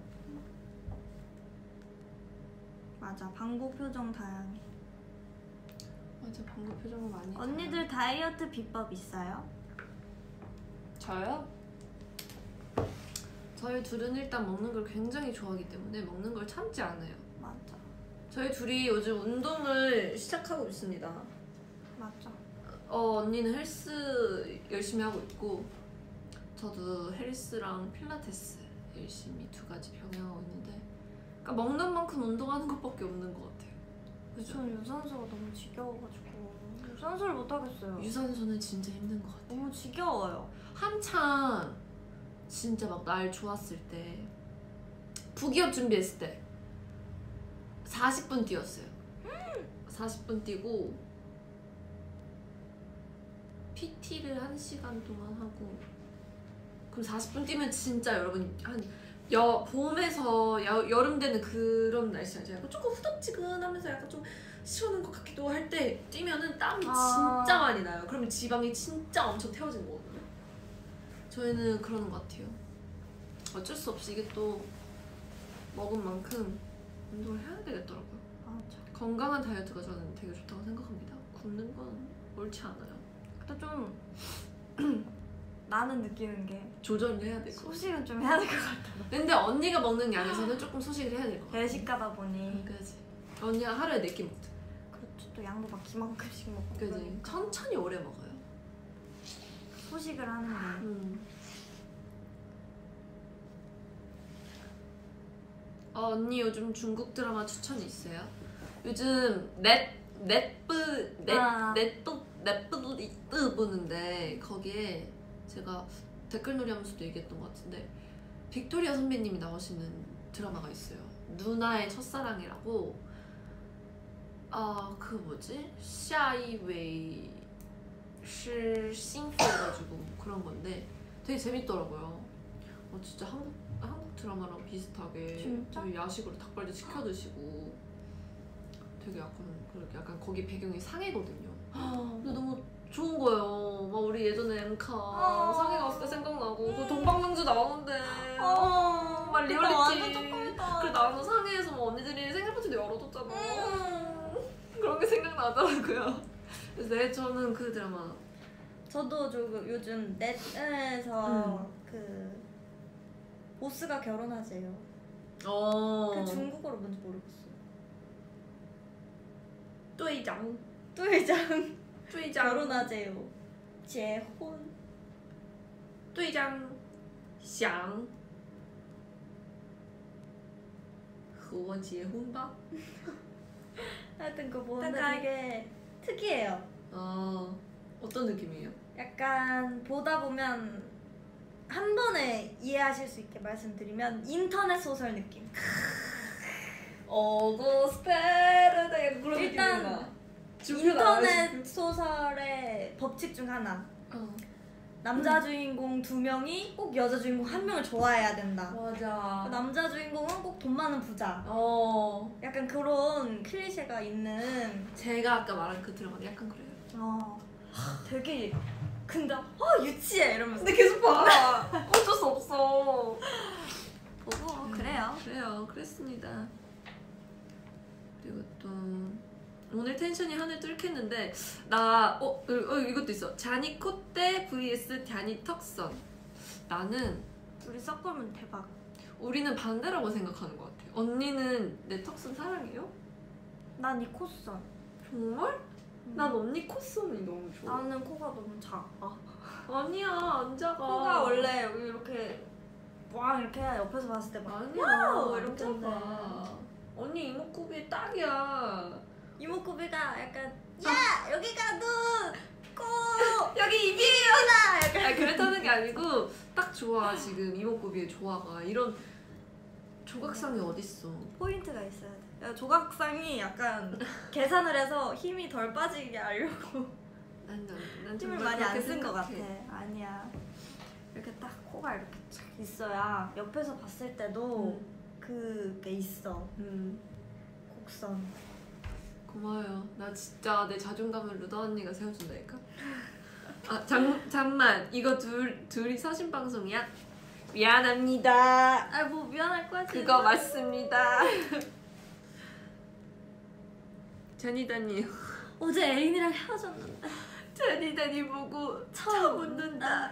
맞아, 방구 표정 다양해. 맞아, 방구 표정은 많이. 언니들 다이어트 비법 있어요? 저요? 저희 둘은 일단 먹는 걸 굉장히 좋아하기 때문에 먹는 걸 참지 않아요. 맞아. 저희 둘이 요즘 운동을 시작하고 있습니다. 맞아. 언니는 헬스 열심히 하고 있고 저도 헬스랑 필라테스 열심히 두 가지 병행하고 있는데, 그러니까 먹는 만큼 운동하는 것밖에 없는 것 같아요. 그죠? 저는 유산소가 너무 지겨워가지고 유산소를 못 하겠어요. 유산소는 진짜 힘든 것 같아요. 너무 지겨워요. 한창 진짜 막 날 좋았을 때, 부기업 준비했을 때 40분 뛰었어요. 40분 뛰고 PT를 1시간 동안 하고, 그럼 40분 뛰면 진짜 여러분 봄에서 여름 되는 그런 날씨 알죠? 약간 조금 후덥지근하면서 약간 좀 시원한 것 같기도 할 때 뛰면은 땀이 진짜 많이 나요. 그러면 지방이 진짜 엄청 태워지는 거거든요. 저희는 그러는 것 같아요. 어쩔 수 없이 이게 또 먹은 만큼 운동을 해야 되겠더라고요. 맞아. 건강한 다이어트가 저는 되게 좋다고 생각합니다. 굶는 건 옳지 않아요. 근데 좀 나는 느끼는 게 조절을 해야 될 것 같아요. 소식은 좀 해야 될 것 같아. 근데 언니가 먹는 양에서는 조금 소식을 해야 될 것 같아요. 배식 가다 보니. 그지. 언니가 하루에 4끼 먹자. 그렇죠. 또 양도 막 기만큼씩 먹고. 그지. 그러니까. 천천히 오래 먹어요. 소식을 하는 게. 언니 요즘 중국 드라마 추천이 있어요? 요즘 넷플릭스 보는데 거기에 제가 댓글놀이 하면서도 얘기했던 것 같은데 빅토리아 선배님이 나오시는 드라마가 있어요. 누나의 첫사랑이라고. 그 뭐지? 下一位是幸福해가지고 그런 건데 되게 재밌더라고요. 진짜 한국 드라마랑 비슷하게 진짜? 되게 야식으로 닭발도 시켜 드시고 되게 약간 거기 배경이 상해거든요. 근데 너무 좋은 거예요. 막 우리 예전에 엠카 상해 갔을 때 생각나고 그 동방명주 나오는데 막 리얼리티. 그래 나도 상해에서 막 언니들이 생일 파티도 열어줬잖아. 그런 게 생각나더라고요. 그래서 저는 그 드라마. 저도 요즘 넷에서 그 보스가 결혼하세요. 그 중국어로 뭔지 모르겠어. 队长 결혼하세요. 结婚. 队长想和我结婚吧. 하여튼 그거 보는데 되게 특이해요. 어떤 느낌이에요? 약간 보다 보면 한 번에 이해하실 수 있게 말씀드리면 인터넷 소설 느낌. 고스페르다 그런 일단 인터넷 소설의 법칙 중 하나. 남자 주인공 2명이 꼭 여자 주인공 1명을 좋아해야 된다. 맞아. 남자 주인공은 꼭 돈 많은 부자. 약간 그런 클리셰가 있는. 제가 아까 말한 그 드라마도 약간 그래요. 되게 근데 유치해 이러면서. 근데 계속 봐. 어쩔 수 없어. 보고 그래요. 그랬습니다. 그리고 또 오늘 텐션이 하늘 뚫겠는데 나 이것도 있어. 자니 콧대 vs 자니 턱선. 나는 우리 섞으면 대박. 우리는 반대라고 생각하는 것 같아. 언니는 내 턱선 사랑해요? 난 이 콧선. 정말? 난 언니 콧선이 너무 좋아. 나는 코가 너무 작아. 아니야, 안 작아. 코가 원래 여기 이렇게 왕 이렇게 해야 옆에서 봤을 때 막 아니야, 와우 이렇게 작아. 언니 이목구비 딱이야. 이목구비가 약간 야 여기가 눈, 코, 여기 입이다. 약간 그렇다는 게 아니고 딱 좋아. 지금 이목구비의 조화가. 이런 조각상이 어딨어. 포인트가 있어야 돼. 조각상이 약간 계산을 해서 힘이 덜 빠지게 하려고 난 힘을 많이 안 쓴 것 같아. 아니야. 이렇게 딱 코가 이렇게 착 있어야 옆에서 봤을 때도 그게 있어. 곡선. 고마워요. 나 진짜 내 자존감을 루다 언니가 세워준다니까. 잠만. 이거 둘이 사신 방송이야? 미안합니다. 아 뭐 미안할 거야. 그거 맞습니다. 전이다니 어제 애인이랑 헤어졌는데 전이다니 보고 처음 웃는다.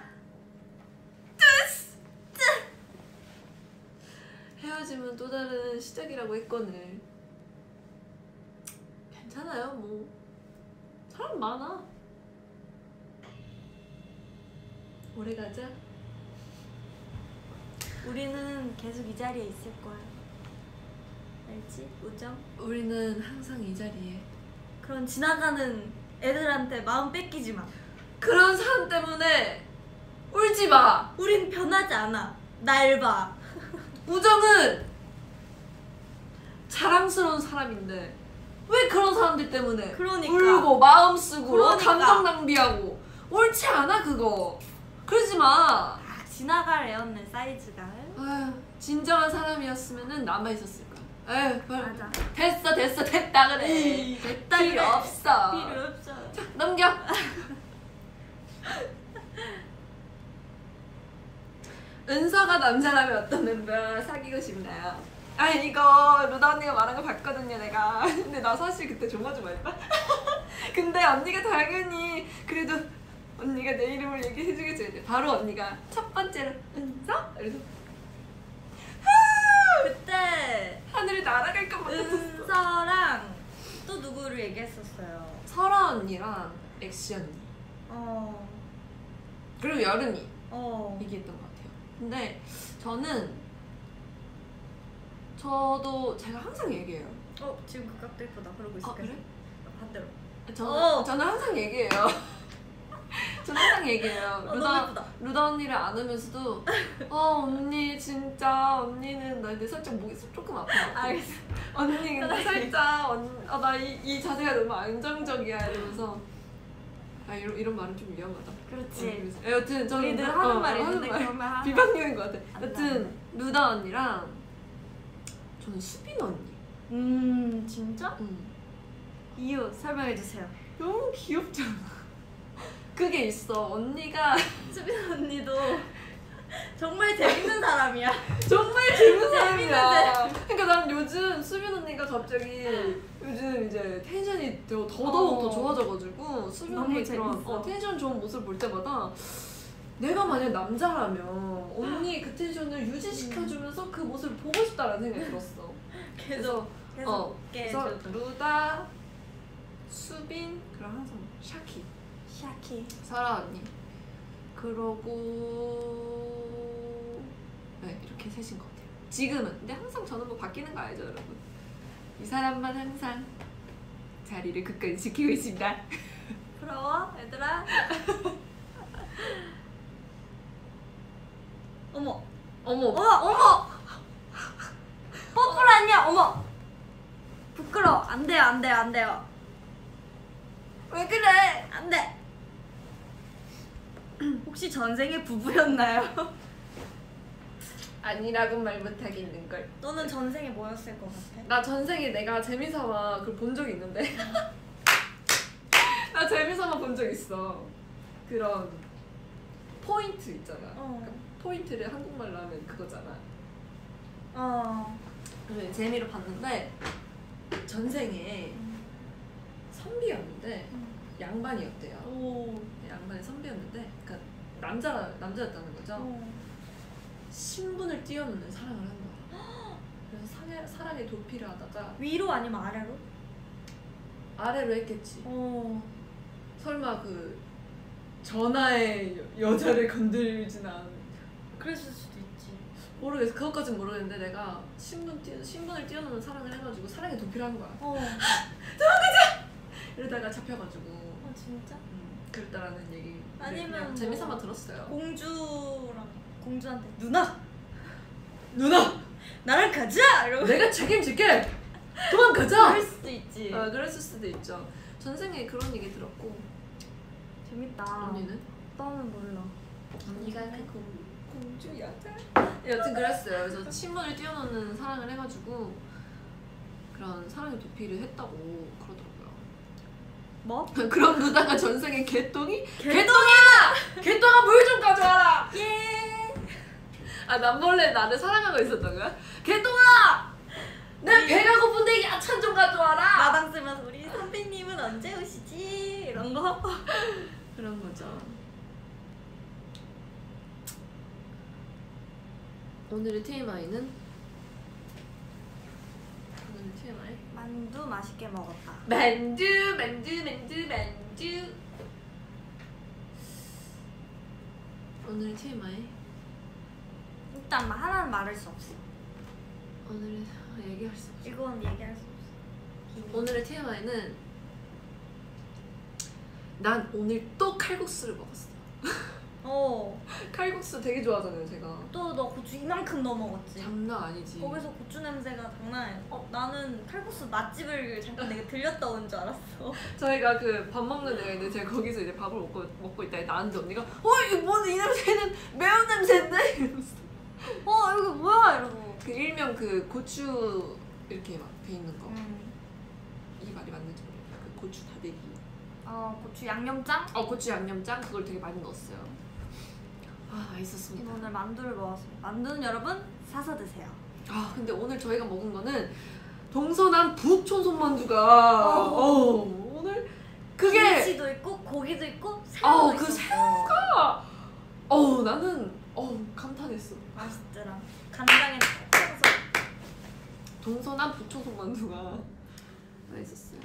헤어지면 또 다른 시작이라고 했거늘. 괜찮아요 뭐 사람 많아. 오래 가자. 우리는 계속 이 자리에 있을 거야. 알지? 우정? 우리는 항상 이 자리에. 그런 지나가는 애들한테 마음 뺏기지 마. 그런 사람 때문에 울지 마. 우린 변하지 않아. 날 봐. 우정은 자랑스러운 사람인데 왜 그런 사람들 때문에 그러니까. 울고 마음 쓰고 그러니까. 감정 낭비하고. 옳지 않아 그거. 그러지 마. 지나갈 애였네 사이즈가. 아휴, 진정한 사람이었으면은 남아있었을 거야. 에휴, 맞아. 됐다 그래. 됐다 필요 그래. 없어. 필요 없어. 넘겨. 은서가 남자라면 어떤 멤버 사귀고 싶나요? 아 이거 루다 언니가 말한 거 봤거든요 내가. 근데 나 사실 그때 조마조마했다. 근데 언니가 당연히 그래도 언니가 내 이름을 얘기해주겠지. 바로 언니가 첫 번째로 은서? 그래서 그때 하늘을 날아갈 것 같았어. 은서랑 또 누구를 얘기했었어요. 설아 언니랑 엑시 언니 그리고 여름이 얘기했던 것 같아요. 근데 저도 제가 항상 얘기해요. 지금 그 각도 예쁘다. 그러고 아 그래? 반대로. 저는 항상 얘기해요. 저는 항상 얘기해요. 너무 예쁘다. 루다 언니를 안으면서도 언니 진짜 언니는 나 근데 살짝 목이 조금 아픈 것 같아. 알겠어. 언니 근데 살짝 나 이 자세가 너무 안정적이야 이러면서 이런 말은 좀 위험하다. 그렇지. 여튼 저는 우리들 하는 말이 있는데 그런 말 비방용인 것 같아. 여튼 루다 언니랑 저는 수빈 언니. 진짜? 응. 이유 설명해주세요. 너무 귀엽잖아. 그게 있어. 언니가 수빈 언니도 정말 재밌는 사람이야. 정말 재밌는 사람이야. 그러니까 난 요즘 수빈 언니가 갑자기 요즘 이제 텐션이 더더욱 더 좋아져가지고 수빈 언니 그런 텐션 좋은 모습을 볼 때마다 내가 만약 남자라면 언니 그 텐션을 유지시켜주면서 그 모습을 보고 싶다라는 생각이 들었어. 계속 그래서 루다, 수빈, 그리고 항상 샤키, 설아 언니, 그러고 네 이렇게 셋인 것 같아요. 지금은. 근데 항상 저는 뭐 바뀌는 거 알죠 여러분. 이 사람만 항상 자리를 끝까지 지키고 있습니다. 부러워 얘들아. 어머 뽀뽀를 아니야. 어머 부끄러워. 안 돼요. 왜 그래? 안 돼. 혹시 전생에 부부였나요? 아니라고 말 못하겠는걸. 너는 전생에 뭐였을 것 같아? 나 전생에 내가 재미삼아 그걸 본 적이 있는데 나 재미삼아 본 적 있어. 그런 포인트 있잖아. 그러니까 포인트를 한국말로 하면 그거잖아. 재미로 봤는데 전생에 선비였는데 양반이었대요. 양반이 선비였는데 그러니까 남자였다는 거죠. 신분을 뛰어넘는 사랑을 한 거야. 그래서 사랑의 도피를 하다가 위로 아니면 아래로? 아래로 했겠지. 설마 그 전하의 여자를 건들진 않. 그랬을 수도 있지. 모르겠어. 그것까진 모르겠는데 내가 신분을 뛰어넘는 사랑을 해가지고 사랑의 도피를 한 거야. 도망가자! 이러다가 잡혀가지고. 진짜? 그랬다라는 얘기. 아니면 뭐 재미삼아 들었어요. 공주한테 누나 나랑 가자! 이러고 내가 책임질게! 도망가자! 그럴 수도 있지. 그랬을 수도 있죠. 전생에 그런 얘기 들었고. 재밌다. 언니는? 나는 몰라. 언니가 그 공주 여자? 여튼 그랬어요. 그래서 신분을 뛰어넘는 사랑을 해가지고 그런 사랑의 도피를 했다고 그러더라고요. 뭐? 그럼 루다가 전생에 개똥이야! 개똥아 물 좀 가져와라! 예! 아 남몰래 나를 사랑하고 있었던 거야? 개똥아! 내 배가 고픈데 야채 좀 가져와라! 마당 쓰면서 우리 선배님은 언제 오시지? 이런 거? 그런 거죠. 오늘의 TMI는? 오늘의 TMI? 만두 맛있게 먹었다. 만두. 오늘의 TMI? 일단 하나는 말할 수 없어. 오늘은 얘기할 수 없어. 이건 얘기할 수 없어. 오늘의 TMI는 난 오늘 또 칼국수를 먹었어. 칼국수 되게 좋아하잖아요 제가. 또 너 고추 이만큼 넣어 먹었지? 장난 아니지. 거기서 고추 냄새가 장난 아니야. 나는 칼국수 맛집을 잠깐 내가 들렸다 온 줄 알았어. 저희가 그 밥 먹는 데가 있는데 제가 거기서 이제 밥을 먹고 있다 나한테 언니가 이게 뭐지 이 냄새는 매운 냄새인데? 이러면서 이거 뭐야? 이러고 그 일명 그 고추 이렇게 막 돼 있는 거. 이 말이 맞는지 모르겠다. 그 고추 다대기. 고추 양념장? 고추 양념장 그걸 되게 많이 넣었어요. 맛있었습니다. 오늘 만두를 먹었습니다. 만두는 여러분 사서 드세요. 근데 오늘 저희가 먹은 거는 동서남 북촌손만두가 오늘 그게 김치도 있고 고기도 있고 새우도 그 있었어. 새우가 나는 감탄했어. 맛있더라. 간장에 찍어서. 동서남 북촌손만두가 맛있었어요.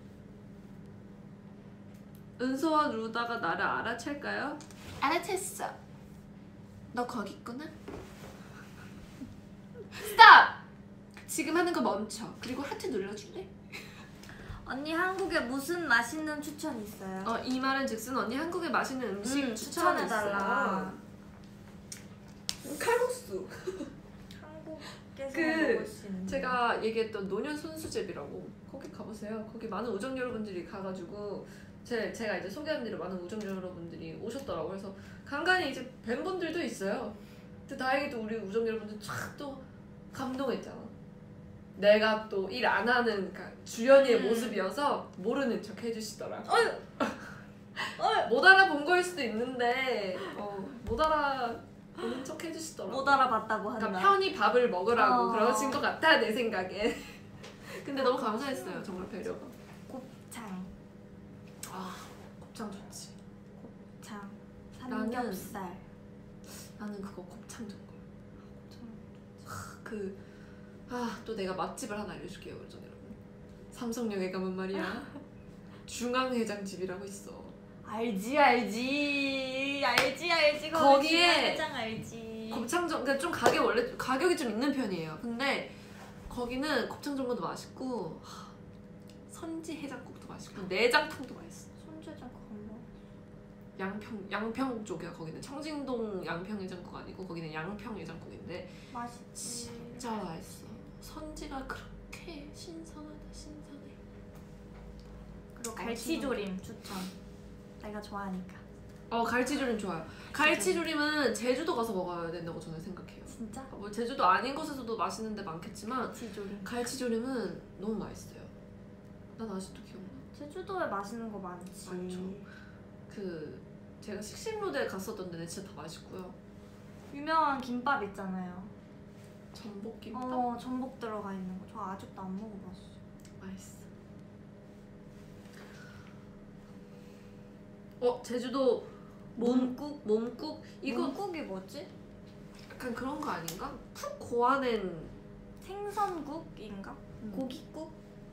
은서와 루다가 나를 알아챌까요? 알아챘어. 너 거기 있구나. 스탑! 지금 하는 거 멈춰. 그리고 하트 눌러줄래? 언니 한국에 무슨 맛있는 추천이 있어요? 이 말은 즉슨 언니 한국에 맛있는 음식 추천해달라. 칼국수. 한국에서 먹을 수 있는. 제가 얘기했던 노년 손수제비라고 거기 가보세요. 거기 많은 우정 여러분들이 가가지고 제가 이제 소개한 대로 많은 우정 여러분들이 오셨더라고요. 그래서 간간히 이제 뵌 분들도 있어요. 근데 다행히도 우리 우정 여러분들 쫙 또 감동했잖아. 내가 또 일 안 하는 주연이의 모습이어서 모르는 척 해주시더라. 못 알아본 거일 수도 있는데 못 알아보는 척 해주시더라고. 못 알아봤다고 한다. 그러니까 편히 밥을 먹으라고 그러신 것 같아 내 생각에. 근데 너무 감사했어요 정말 배려가. 곱창. 곱창 좋지. 곱창. 삼겹살. 나는 그거 곱창 전골. 또 내가 맛집을 하나 알려줄게요 여러분. 삼성역에 가면 말이야 중앙해장집이라고 있어. 알지. 거기에 중앙해장 알지. 곱창전 그러니까 좀 원래 가격이 좀 있는 편이에요. 근데 거기는 곱창 전골도 맛있고 선지 해장국도 맛있고 내장탕도 맛있어. 선지 해장국 양평 쪽이야. 거기는 청진동 양평 해장국 아니고 거기는 양평 해장국인데 맛있지. 진짜 맛있어. 선지가 그렇게 신선해. 그리고 갈치조림 추천. 내가 좋아하니까. 갈치조림 좋아요. 갈치조림은 제주도 가서 먹어야 된다고 저는 생각해요. 진짜? 뭐 제주도 아닌 곳에서도 맛있는 데 많겠지만 갈치조림은 너무 맛있어요. 난 아직도 기억나. 제주도에 맛있는 거 많지. 많죠. 제가 식식로드에 갔었던 데는 진짜 다 맛있고요. 유명한 김밥 있잖아요. 전복김밥? 전복 들어가 있는 거. 저 아직도 안 먹어봤어. 맛있어. 제주도 몸국? 이거 몸국이 뭐지? 약간 그런 거 아닌가? 푹 고아낸 생선국인가? 고깃국?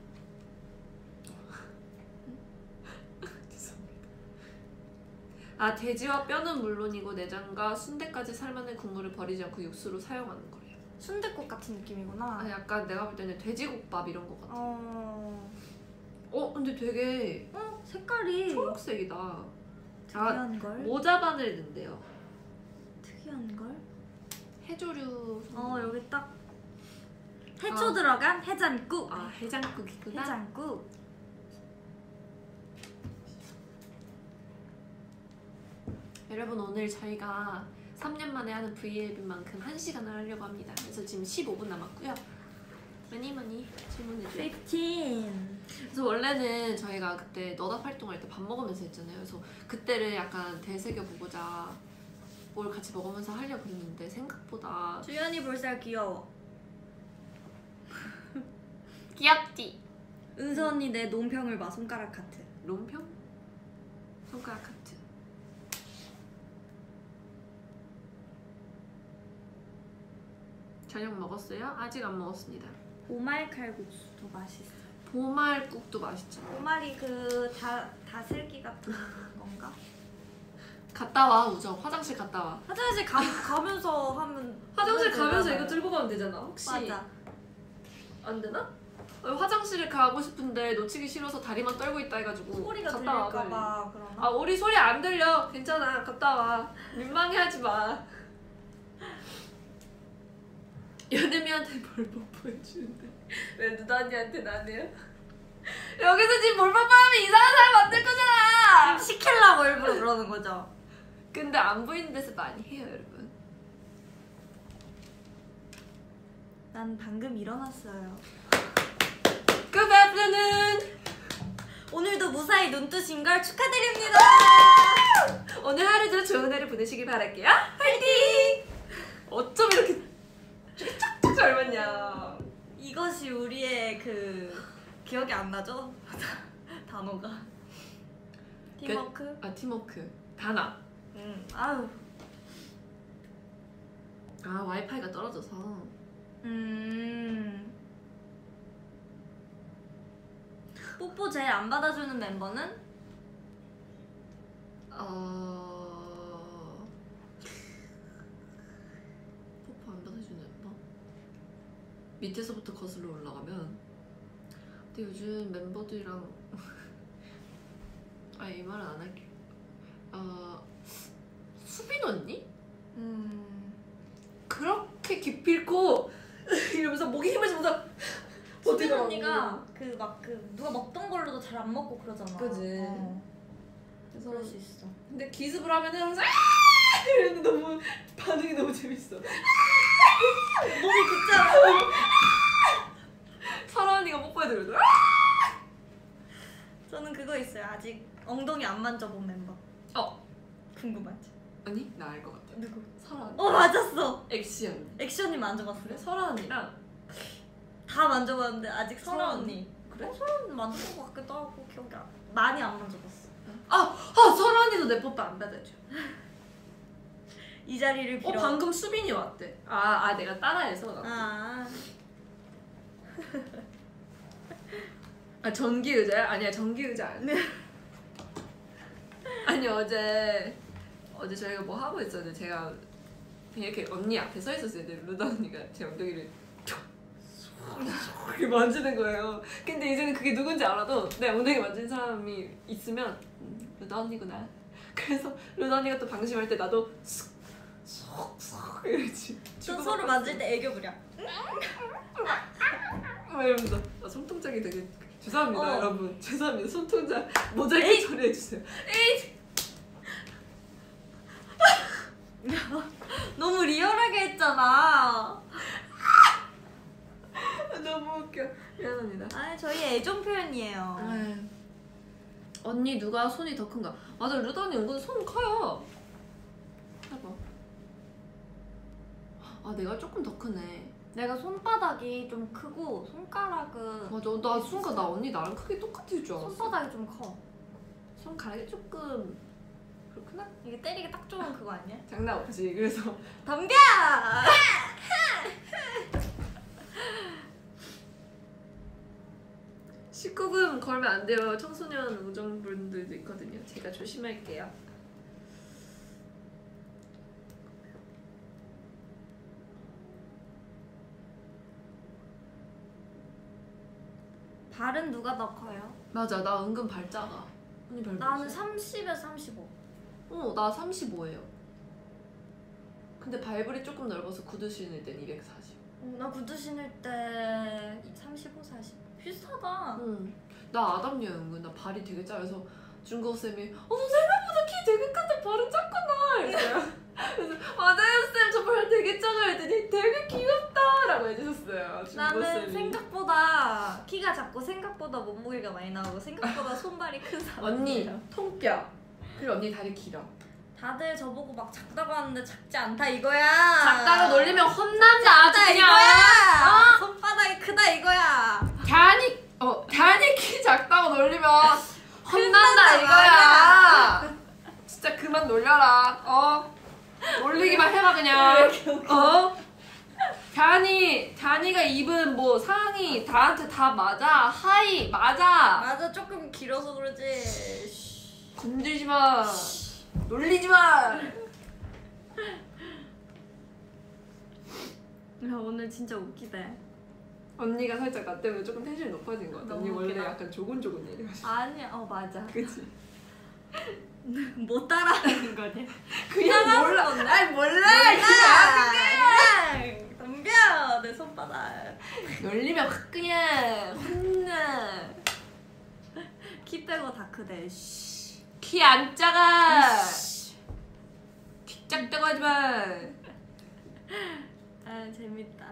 돼지와 뼈는 물론이고 내장과 순대까지 삶아낸 국물을 버리지 않고 육수로 사용하는 거예요. 순댓국 같은 느낌이구나. 약간 내가 볼 때는 돼지국밥 이런 거 같아. 근데 되게 색깔이 초록색이다. 특이한걸? 모자반을 넣는데요. 특이한걸? 해조류. 여기 딱 해초 들어간 해장국. 해장국이구나. 해장국. 여러분 오늘 저희가 3년 만에 하는 브이앱인 만큼 1시간을 하려고 합니다. 그래서 지금 15분 남았고요. 많이 질문해줘요. 15. 그래서 원래는 저희가 그때 너답 활동할 때 밥 먹으면서 했잖아요. 그래서 그때를 약간 되새겨보고자 뭘 같이 먹으면서 하려고 그랬는데 생각보다 주연이 볼살 귀여워. 귀엽지? 은서 언니 내 논평을 봐. 손가락 하트. 논평? 손가락 하트. 저녁 먹었어요? 아직 안 먹었습니다. 보말 칼국수도 맛있어. 보말국도 맛있죠. 보말이 그 다슬기 같은 건가? 갔다 와 우정. 화장실 갔다 와. 화장실 가면서 하면 화장실 가면서 이거 들고 가면 되잖아. 혹시 맞아. 안 되나? 화장실에 가고 싶은데 놓치기 싫어서 다리만 떨고 있다 해가지고 소리가 갔다 와, 들릴까봐 그러나? 아 우리 소리 안 들려. 괜찮아. 갔다 와. 민망해하지 마. 연애미한테 뭘 뽀뽀해주는데 왜 누나 언니한테 나네요? 여기서 지금 뭘 뽀뽀하면 이상한 사람 만들 거잖아. 시킬라고 일부러 그러는 거죠. 근데 안 보이는 데서 많이 해요 여러분. 난 방금 일어났어요. Good afternoon. 오늘도 무사히 눈 뜨신 걸 축하드립니다. 오늘 하루도 좋은 하루 보내시길 바랄게요. 화이팅! 어쩜 이렇게 쫙쫙 잘 맞냐. 이것이 우리의 그 기억이 안 나죠? 단어가 팀워크? 아 팀워크 단아. 아유. 아 와이파이가 떨어져서. 뽀뽀 제일 안 받아주는 멤버는? 뽀뽀 안 받아주는 멤버? 밑에서부터 거슬러 올라가면. 근데 요즘 멤버들이랑 아 이 말은 안 할게. 수빈 언니? 그렇게 기필코 이러면서 목에 힘을 주면서 수빈 언니가 그 누가 먹던 걸로도 잘 안 먹고 그러잖아. 그지. 그래서 그럴 수 있어. 근데 기습을 하면은 항상 이랬는데 너무 반응이 너무 재밌어. 몸이 굳잖아. 설아 언니가 뽀뽀해도 그러더라. 저는 그거 있어요. 아직 엉덩이 안 만져본 멤버. 궁금하지? 아니 나 알 것 같아. 누구? 설아 언니. 맞았어. 엑시 언니. 엑시 언니 만져봤어요? 그래? 설아 언니랑 다 만져봤는데 아직 설아 설아 언니. 그래? 설아 언니 만져본 것 같기도 하고 기억이 안. 많이 안 만져봤어. 설아 언니도 내 뽀뽀 안 받아줘. 이 자리를 빌어. 방금 수빈이 왔대. 내가 따라해서. 전기 의자야? 아니야 전기 의자 아니야. 아니 어제 저희가 뭐 하고 있었는데 제가 그냥 이렇게 언니 앞에 서 있었어요. 근데 루다 언니가 제 엉덩이를 이렇게 만지는 거예요. 근데 이제는 그게 누군지 알아도 내 엉덩이 만진 사람이 있으면 루다 언니구나. 그래서 루다 언니가 또 방심할 때 나도 쏙쏙 이러지. 또 서로 만질 때 애교 부려. 막 이러면서 손동작이 되게 죄송합니다 여러분. 죄송합니다. 손동작 모자이크 처리해주세요. 너무 리얼하게 했잖아. 너무 웃겨. 미안합니다. 저희 애정 표현이에요. 언니 누가 손이 더 큰가? 맞아 루다 언니 은근 손 커요. 해봐. 내가 조금 더 크네. 내가 손바닥이 좀 크고 손가락은 맞아 나 순간 나 언니 나랑 크게 똑같을 줄 알았어. 손바닥이 좀 커. 손가락이 조금 그렇구나? 이게 때리기 딱 좋은 그거 아니야? 장난 없지. 그래서 덤벼! 19금 걸면 안 돼요. 청소년 우정분들도 있거든요. 제가 조심할게요. 발은 누가 더 커요? 맞아 나 은근 발 작아. 언니 발 나는 몇이야? 30에서 35. 나 35예요. 근데 발볼이 조금 넓어서 구두 신을 땐 240. 나 구두 신을 때 35, 40. 비슷하다. 나 아담녀 은근 나 발이 되게 작아서 중국어쌤이 너 생각보다 키 되게 큰데 발은 작구나 이랬어요. 그래서 맞아요 쌤 저 발 되게 작아요 했더니 되게 귀엽다 라고 해주셨어요. 나는 중국어쌤이. 생각보다 키가 작고 생각보다 몸무게가 많이 나오고 생각보다 손발이 큰 사람. 언니 통뼈. 그리고 언니 다리 길어. 다들 저보고 막 작다고 하는데 작지 않다 이거야. 작다고 놀리면 혼난다 아주 그냥. 이거야. 손바닥이 크다 이거야. 다니 키 작다고 놀리면 혼난다 이거야. 진짜 그만 놀려라. 놀리기만 해봐 그냥. 다니가 입은 뭐 상의 다한테 다 맞아. 하의 맞아. 맞아, 조금 길어서 그러지. 건들지 마. 놀리지 마. 오늘 진짜 웃기다. 언니가 살짝 나 때문에 조금 텐션이 높아진 것 같아. 언니 원래 웃기다. 약간 조곤조곤 얘기하시잖아. 아니야, 맞아. 그치? 못 따라하는 거지. 그냥 몰라. 아니 몰라. 그냥 덤벼 내 손바닥. 놀리면 확 그냥 혼나. 키 빼고 다 크대. 키 안 작아. 키 작다고 하지 마. 아, 재밌다.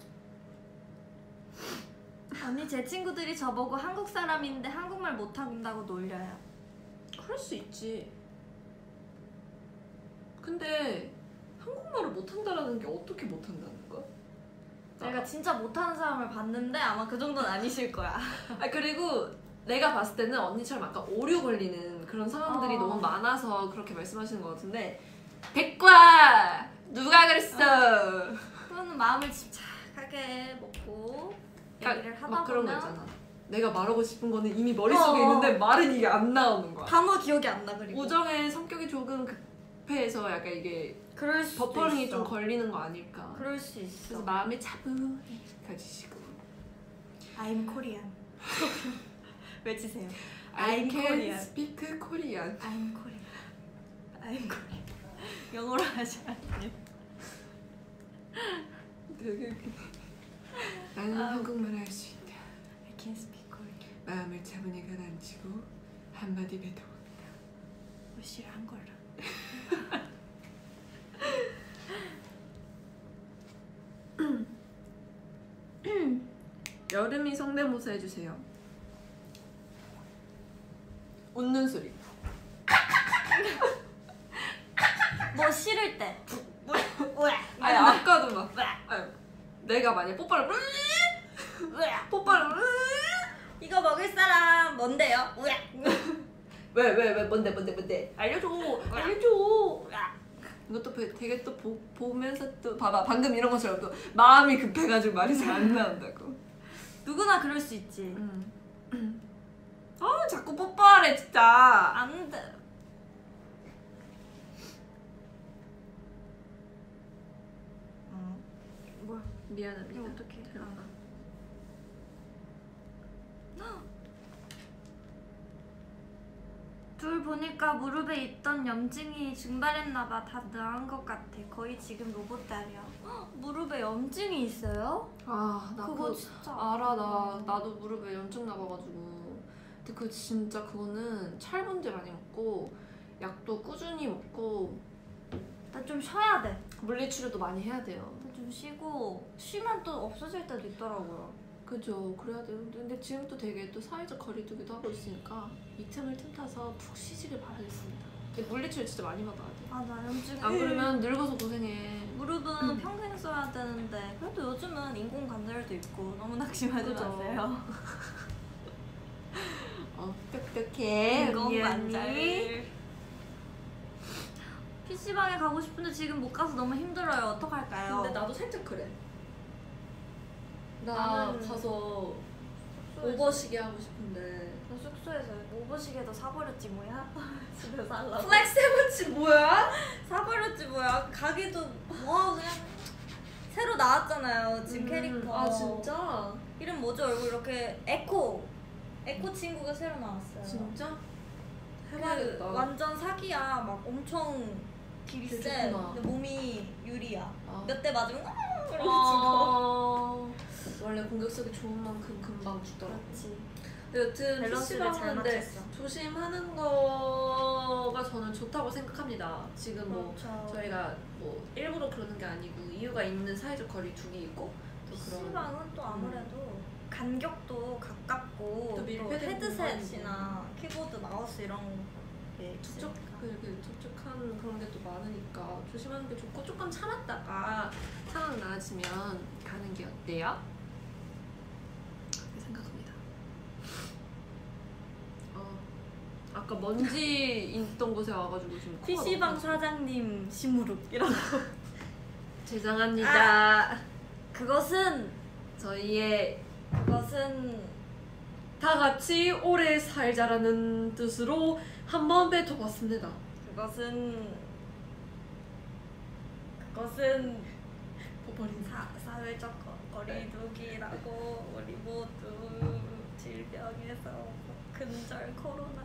언니, 제 친구들이 저보고 한국 사람인데 한국말 못한다고 놀려요. 그럴 수 있지. 근데 한국말을 못한다라는 게 어떻게 못한다는 거야? 제가 진짜 못하는 사람을 봤는데 아마 그 정도는 아니실 거야. 그리고 내가 봤을 때는 언니처럼 약간 오류 걸리는 그런 상황들이 너무 많아서 그렇게 말씀하시는 것 같은데, 백과 누가 그랬어? 그거는 마음을 침착하게 먹고 얘기를 하다 막 그런 거 보면 있잖아. 내가 말하고 싶은 거는 이미 머릿속에 있는데 말은 이게 안 나오는 거야. 단어 기억이 안 나. 그리고 우정의 성격이 조금 급해서 약간 이게 그럴 수도 버퍼링이 있어. 좀 걸리는 거 아닐까. 그럴 수 있어. 그래서 마음을 차분히 가지시고 I'm Korean. 외치세요. I I'm can Korean. speak Korean. I'm Korean. I'm Korean. 영어로 하셔야 돼요. 되게 웃기네. 나는 한국말 할 수 있다. I can speak Korean. 마음을 차분히 가라앉히고 한마디 뱉어봅니다. 무시를 한 거라. 여름이 성대모사 해주세요. 웃는 소리. 뭐 싫을 때. 아니 아까도 막 아니, 내가 만약 뽀빠를 이거 먹을 사람 뭔데요? 왜 뭔데 알려줘. 이것도 되게 또 보면서 또 봐봐 방금 이런 것처럼 또 마음이 급해가지고 말이 잘 안 나온다고. 누구나 그럴 수 있지. 자꾸 뽀뽀하래 진짜. 안 돼. 뭐야? 미안합니다. 이거 어떡해. 둘 보니까 무릎에 있던 염증이 증발했나봐. 다 나은 것 같아. 거의 지금 로봇다리야. 무릎에 염증이 있어요? 나 그거 진짜 알아. 나도 무릎에 염증 나봐가지고. 근데 그 진짜 그거는 찰분제 많이 먹고 약도 꾸준히 먹고 나 좀 쉬어야 돼. 물리치료도 많이 해야 돼요. 나 좀 쉬고 쉬면 또 없어질 때도 있더라고요. 그죠. 그래야 돼요. 근데 지금 또 되게 또 사회적 거리두기도 하고 있으니까 이 틈을 틈타서 푹 쉬지를 바라겠습니다. 근데 물리치료 진짜 많이 받아야 돼. 나 염증. 안 그러면 늙어서 고생해. 무릎은 평생 써야 되는데 그래도 요즘은 인공 관절도 있고 너무 낙심하지 그죠. 마세요. 똑똑해. 인공 관절. PC방에 가고 싶은데 지금 못 가서 너무 힘들어요. 어떡할까요? 근데 나도 살짝 그래. 나 나는 가서 오버시계 하고 싶은데. 나 숙소에서 오버시계도 사버렸지 뭐야? 집에서 하려고. 플렉스 해봤지 뭐야? 사버렸지 뭐야. 가기도 그냥 새로 나왔잖아요. 지금 캐릭터. 진짜? 이름 뭐죠? 얼굴 이렇게 에코 친구가 새로 나왔어요. 진짜? 그 해봐야겠다. 완전 사기야. 막 엄청 길이 세. 근데 몸이 유리야. 몇 대 맞으면 이러고 죽어. 원래 공격성이 좋은 만큼 금방 죽더라고. 그렇지. 여튼 밸런스를 잘 PC방인데 맞췄어. 조심하는 거가 저는 좋다고 생각합니다. 지금 뭐 그렇죠. 저희가 뭐 일부러 그러는 게 아니고 이유가 있는 사회적 거리두기 있고 또 그런 PC방은 또 아무래도 간격도 가깝고 또 또 밀폐된 헤드셋이나 키보드, 마우스 이런 게 촉촉한 그런 게 또 많으니까 조심하는 게 좋고 조금 참았다가 상황 나아지면 가는 게 어때요? 그렇게 생각합니다. 아까 먼지 있던 곳에 와가지고 지금 PC방 사장님 시무룩이라고. 죄송합니다. 그것은 다 같이 오래 살자라는 뜻으로 한번 뱉어봤습니다. 그것은 버버린 사회적 거리두기라고 우리 모두 질병에서 근절 코로나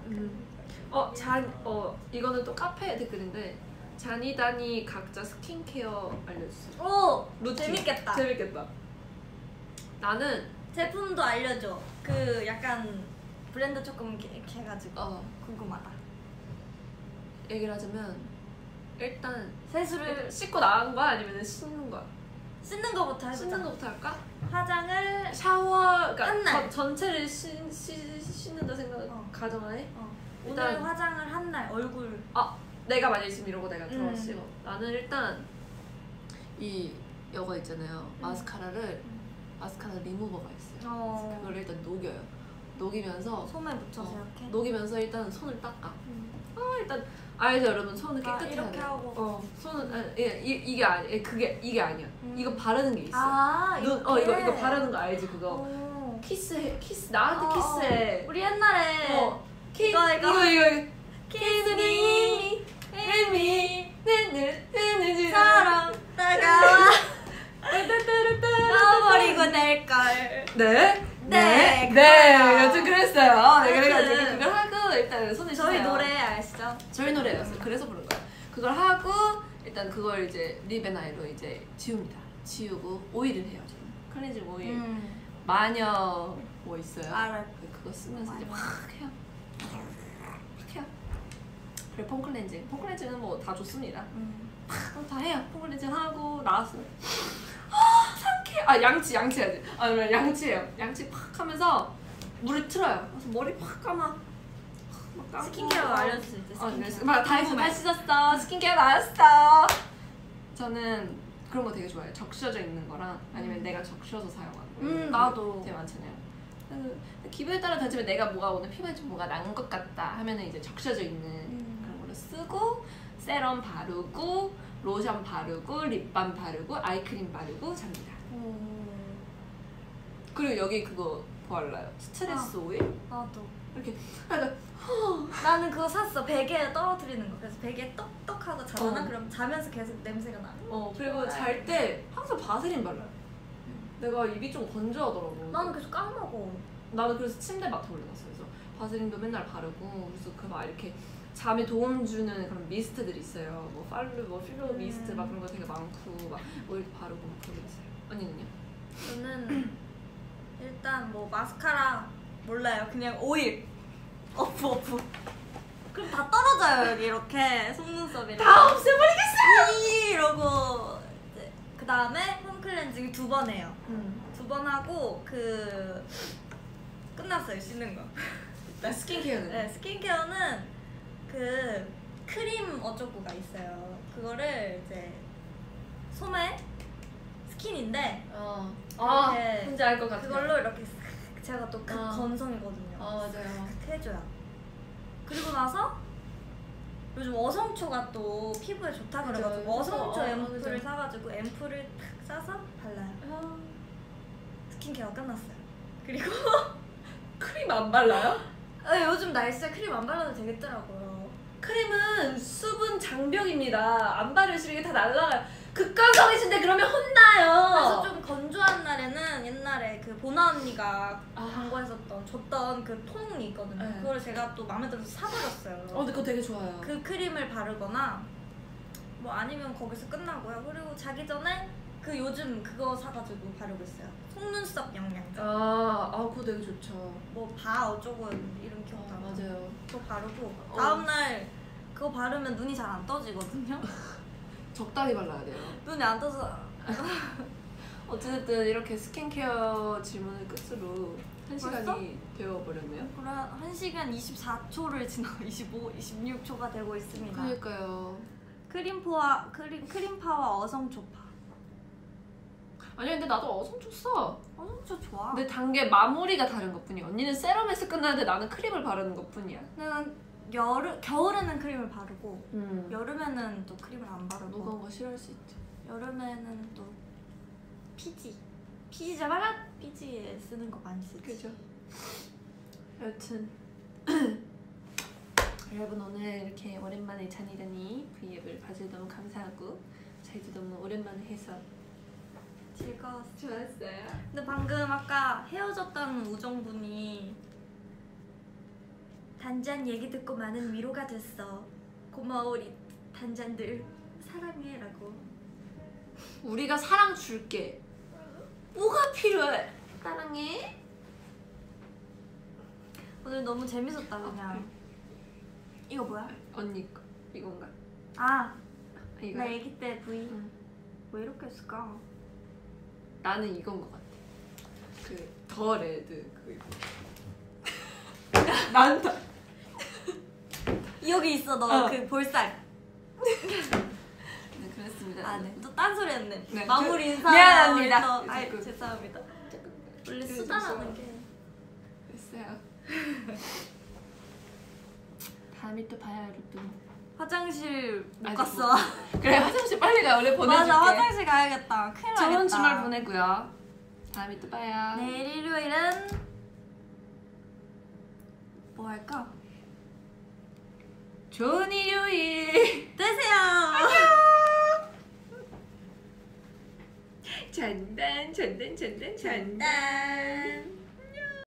이거는 또 카페 댓글인데 잔이단이 각자 스킨케어 알려주세요. 오! 루틴. 재밌겠다. 나는 제품도 알려줘. 그 약간 브랜드 조금 이렇게 해가지고 궁금하다. 얘기를 하자면 일단 세수를 씻고 나간 거야 아니면 씻는 거야? 씻는 거부터 해보자. 씻는 거부터 할까? 화장을 샤워 그러니까 한 날. 전체를 씻는다 생각 가정하에? 일단 오늘 화장을 한 날 얼굴. 내가 만약에 지금 이러고 내가 들어왔어. 나는 일단 이거 있잖아요. 마스카라 리무버가 있어요. 그걸 일단 녹여요. 녹이면서 솜에 묻혀서 이렇게? 녹이면서 일단 손을 닦아. 일단 알죠 여러분, 손을 깨끗해야 이렇게 돼. 하고. 손은 이게 아니야. 이게 아니야. 이거 바르는 게 있어. 이거 바르는 거 알지 그거. 키스해. 나한테 키스해. 우리 옛날에 이거 키스니 헬미 사랑 따가워 넣어버리고 낼걸. 네 여튼 그랬어요. 그래가지고 그걸 하고 일단 손을 씻어요. 저희 노래 아시죠? 저희 노래였어요. 그래서 부른 거야. 그걸 하고 일단 그걸 이제 립앤아이로 이제 지우고 오일을 해요. 저는 클렌징 오일 마녀 뭐 있어요? 알아요. 그거 쓰면서 이제 막 해요. 그래 폼클렌징은 뭐 다 좋습니다. 다 해요. 폼클렌징 하고 나왔어요. 상쾌해. 양치해야지. 양치해요. 양치 팍 하면서 물을 틀어요. 그래서 머리 팍 감아. 스킨케어 알려줄 수 있지. 스킨케어. 다 씻었어. 스킨케어 나왔어. 저는 그런 거 되게 좋아해요. 적셔져 있는 거랑 아니면 내가 적셔서 사용하는 거. 나도 되게 많잖아요. 기분에 따라 다르지만 내가 오늘 피부에 좀 뭐가 난 것 같다 하면은 이제 적셔져 있는 그런 걸로 쓰고 세럼 바르고 로션 바르고 립밤 바르고 아이크림 바르고 잡니다. 그리고 여기 그거 발라요. 스트레스 오일. 나도 이렇게 나는 그거 샀어. 베개에 떨어뜨리는 거. 그래서 베개에 똑똑하고 자잖아. 그럼 자면서 계속 냄새가 나. 그리고 잘 때 항상 바세린 발라요. 내가 입이 좀 건조하더라고. 나는 계속 까먹어. 나는 그래서 침대 맡아 올려놨어. 그래서 바세린도 맨날 바르고 그래서 그 막 이렇게 잠에 도움 주는 그런 미스트들이 있어요. 뭐 필로 미스트 막 그런 거 되게 많고 막 오일도 바르고 막 그러고 있어요. 언니는요? 저는 일단 뭐 마스카라 몰라요. 그냥 오일. 어프. 그럼 다 떨어져요 여기 이렇게 속눈썹이. 다 없애버리겠어요. 이러고 이제 그 다음에 폼클렌징 2번 해요. 2번 하고 끝났어요 씻는 거. 스킨케어는? 네, 스킨케어는 그 크림 어쩌고가 있어요. 그거를 이제 솜에 스킨인데 뭔지 알 것 같아요. 그걸로 이렇게 제가 또 건성이거든요. 맞아요. 해줘요. 그리고 나서 요즘 어성초가 또 피부에 좋다 그래가지고 어성초 앰플을 사가지고 앰플을 탁 싸서 발라요. 스킨케어 끝났어요. 그리고 크림 안 발라요? 요즘 날씨에 크림 안 발라도 되겠더라고요. 크림은 수분 장벽입니다. 안 바르시면 이게 다 날라가요. 극강성이신데 그러면 혼나요. 그래서 좀 건조한 날에는 옛날에 그 보나 언니가 광고했었던 줬던 그 통이 있거든요. 그걸 제가 또 마음에 들어서 사버렸어요. 근데 그거 되게 좋아요. 그 크림을 바르거나 뭐 아니면 거기서 끝나고요. 그리고 자기 전에 그 요즘 그거 사가지고 바르고 있어요. 속눈썹 영양제. 그거 되게 좋죠. 뭐 바 어쩌고 이름 기억나. 맞아요. 그거 바르고 다음날 그거 바르면 눈이 잘 안 떠지거든요. 적당히 발라야 돼요. 눈이 안 떠서. 어쨌든 이렇게 스킨케어 질문을 끝으로 1시간이 되어버렸네요. 그래 1시간 24초를 지나고 26초가 되고 있습니다. 그러니까요. 크림파와 어성초파. 아니 근데 나도 어성초 써. 어성초 좋아. 근데 단계 마무리가 다른 것뿐이야. 언니는 세럼에서 끝나는데 나는 크림을 바르는 것뿐이야. 내가 겨울에는 크림을 바르고 여름에는 또 크림을 안 바르고. 무거운 거 싫어할 수 있죠. 여름에는 또 피지 자바라 피지에 쓰는 거 많이 쓰지. 그죠. 여튼 여러분 오늘 이렇게 오랜만에 잔이다니 V앱을 봐주셔서 너무 감사하고 저희도 너무 오랜만에 해서 즐거웠어. 좋았어요. 근데 방금 아까 헤어졌다는 우정분이 단잔 얘기 듣고 많은 위로가 됐어. 고마워 우리 단잔들 사랑해 라고. 우리가 사랑 줄게. 뭐가 필요해? 사랑해. 오늘 너무 재밌었다 그냥. 이거 뭐야? 언니 거 이건가? 아, 이거. 나 애기 때 V. 왜 이렇게 했을까? 나는 이건 것 같아. 그 더 레드 그. 난 더. 여기 있어 너 그 볼살. 네 그렇습니다. 아 네. 또 딴소리 했네. 네, 마무리 인사. 미안합니다. 아이 죄송합니다. 원래 수다라는 게. 됐어요. 다음에 또 봐요 여러분. 화장실 못 아직 갔어. 그래 화장실 빨리 가. 원래 보내줄게. 맞아 화장실 가야겠다. 큰일 나겠다. 좋은 주말 보내고요. 다음에 또 봐요. 내일 일요일은 뭐 할까? 좋은 일요일 되세요. 잔단 잔단 잔단 잔단.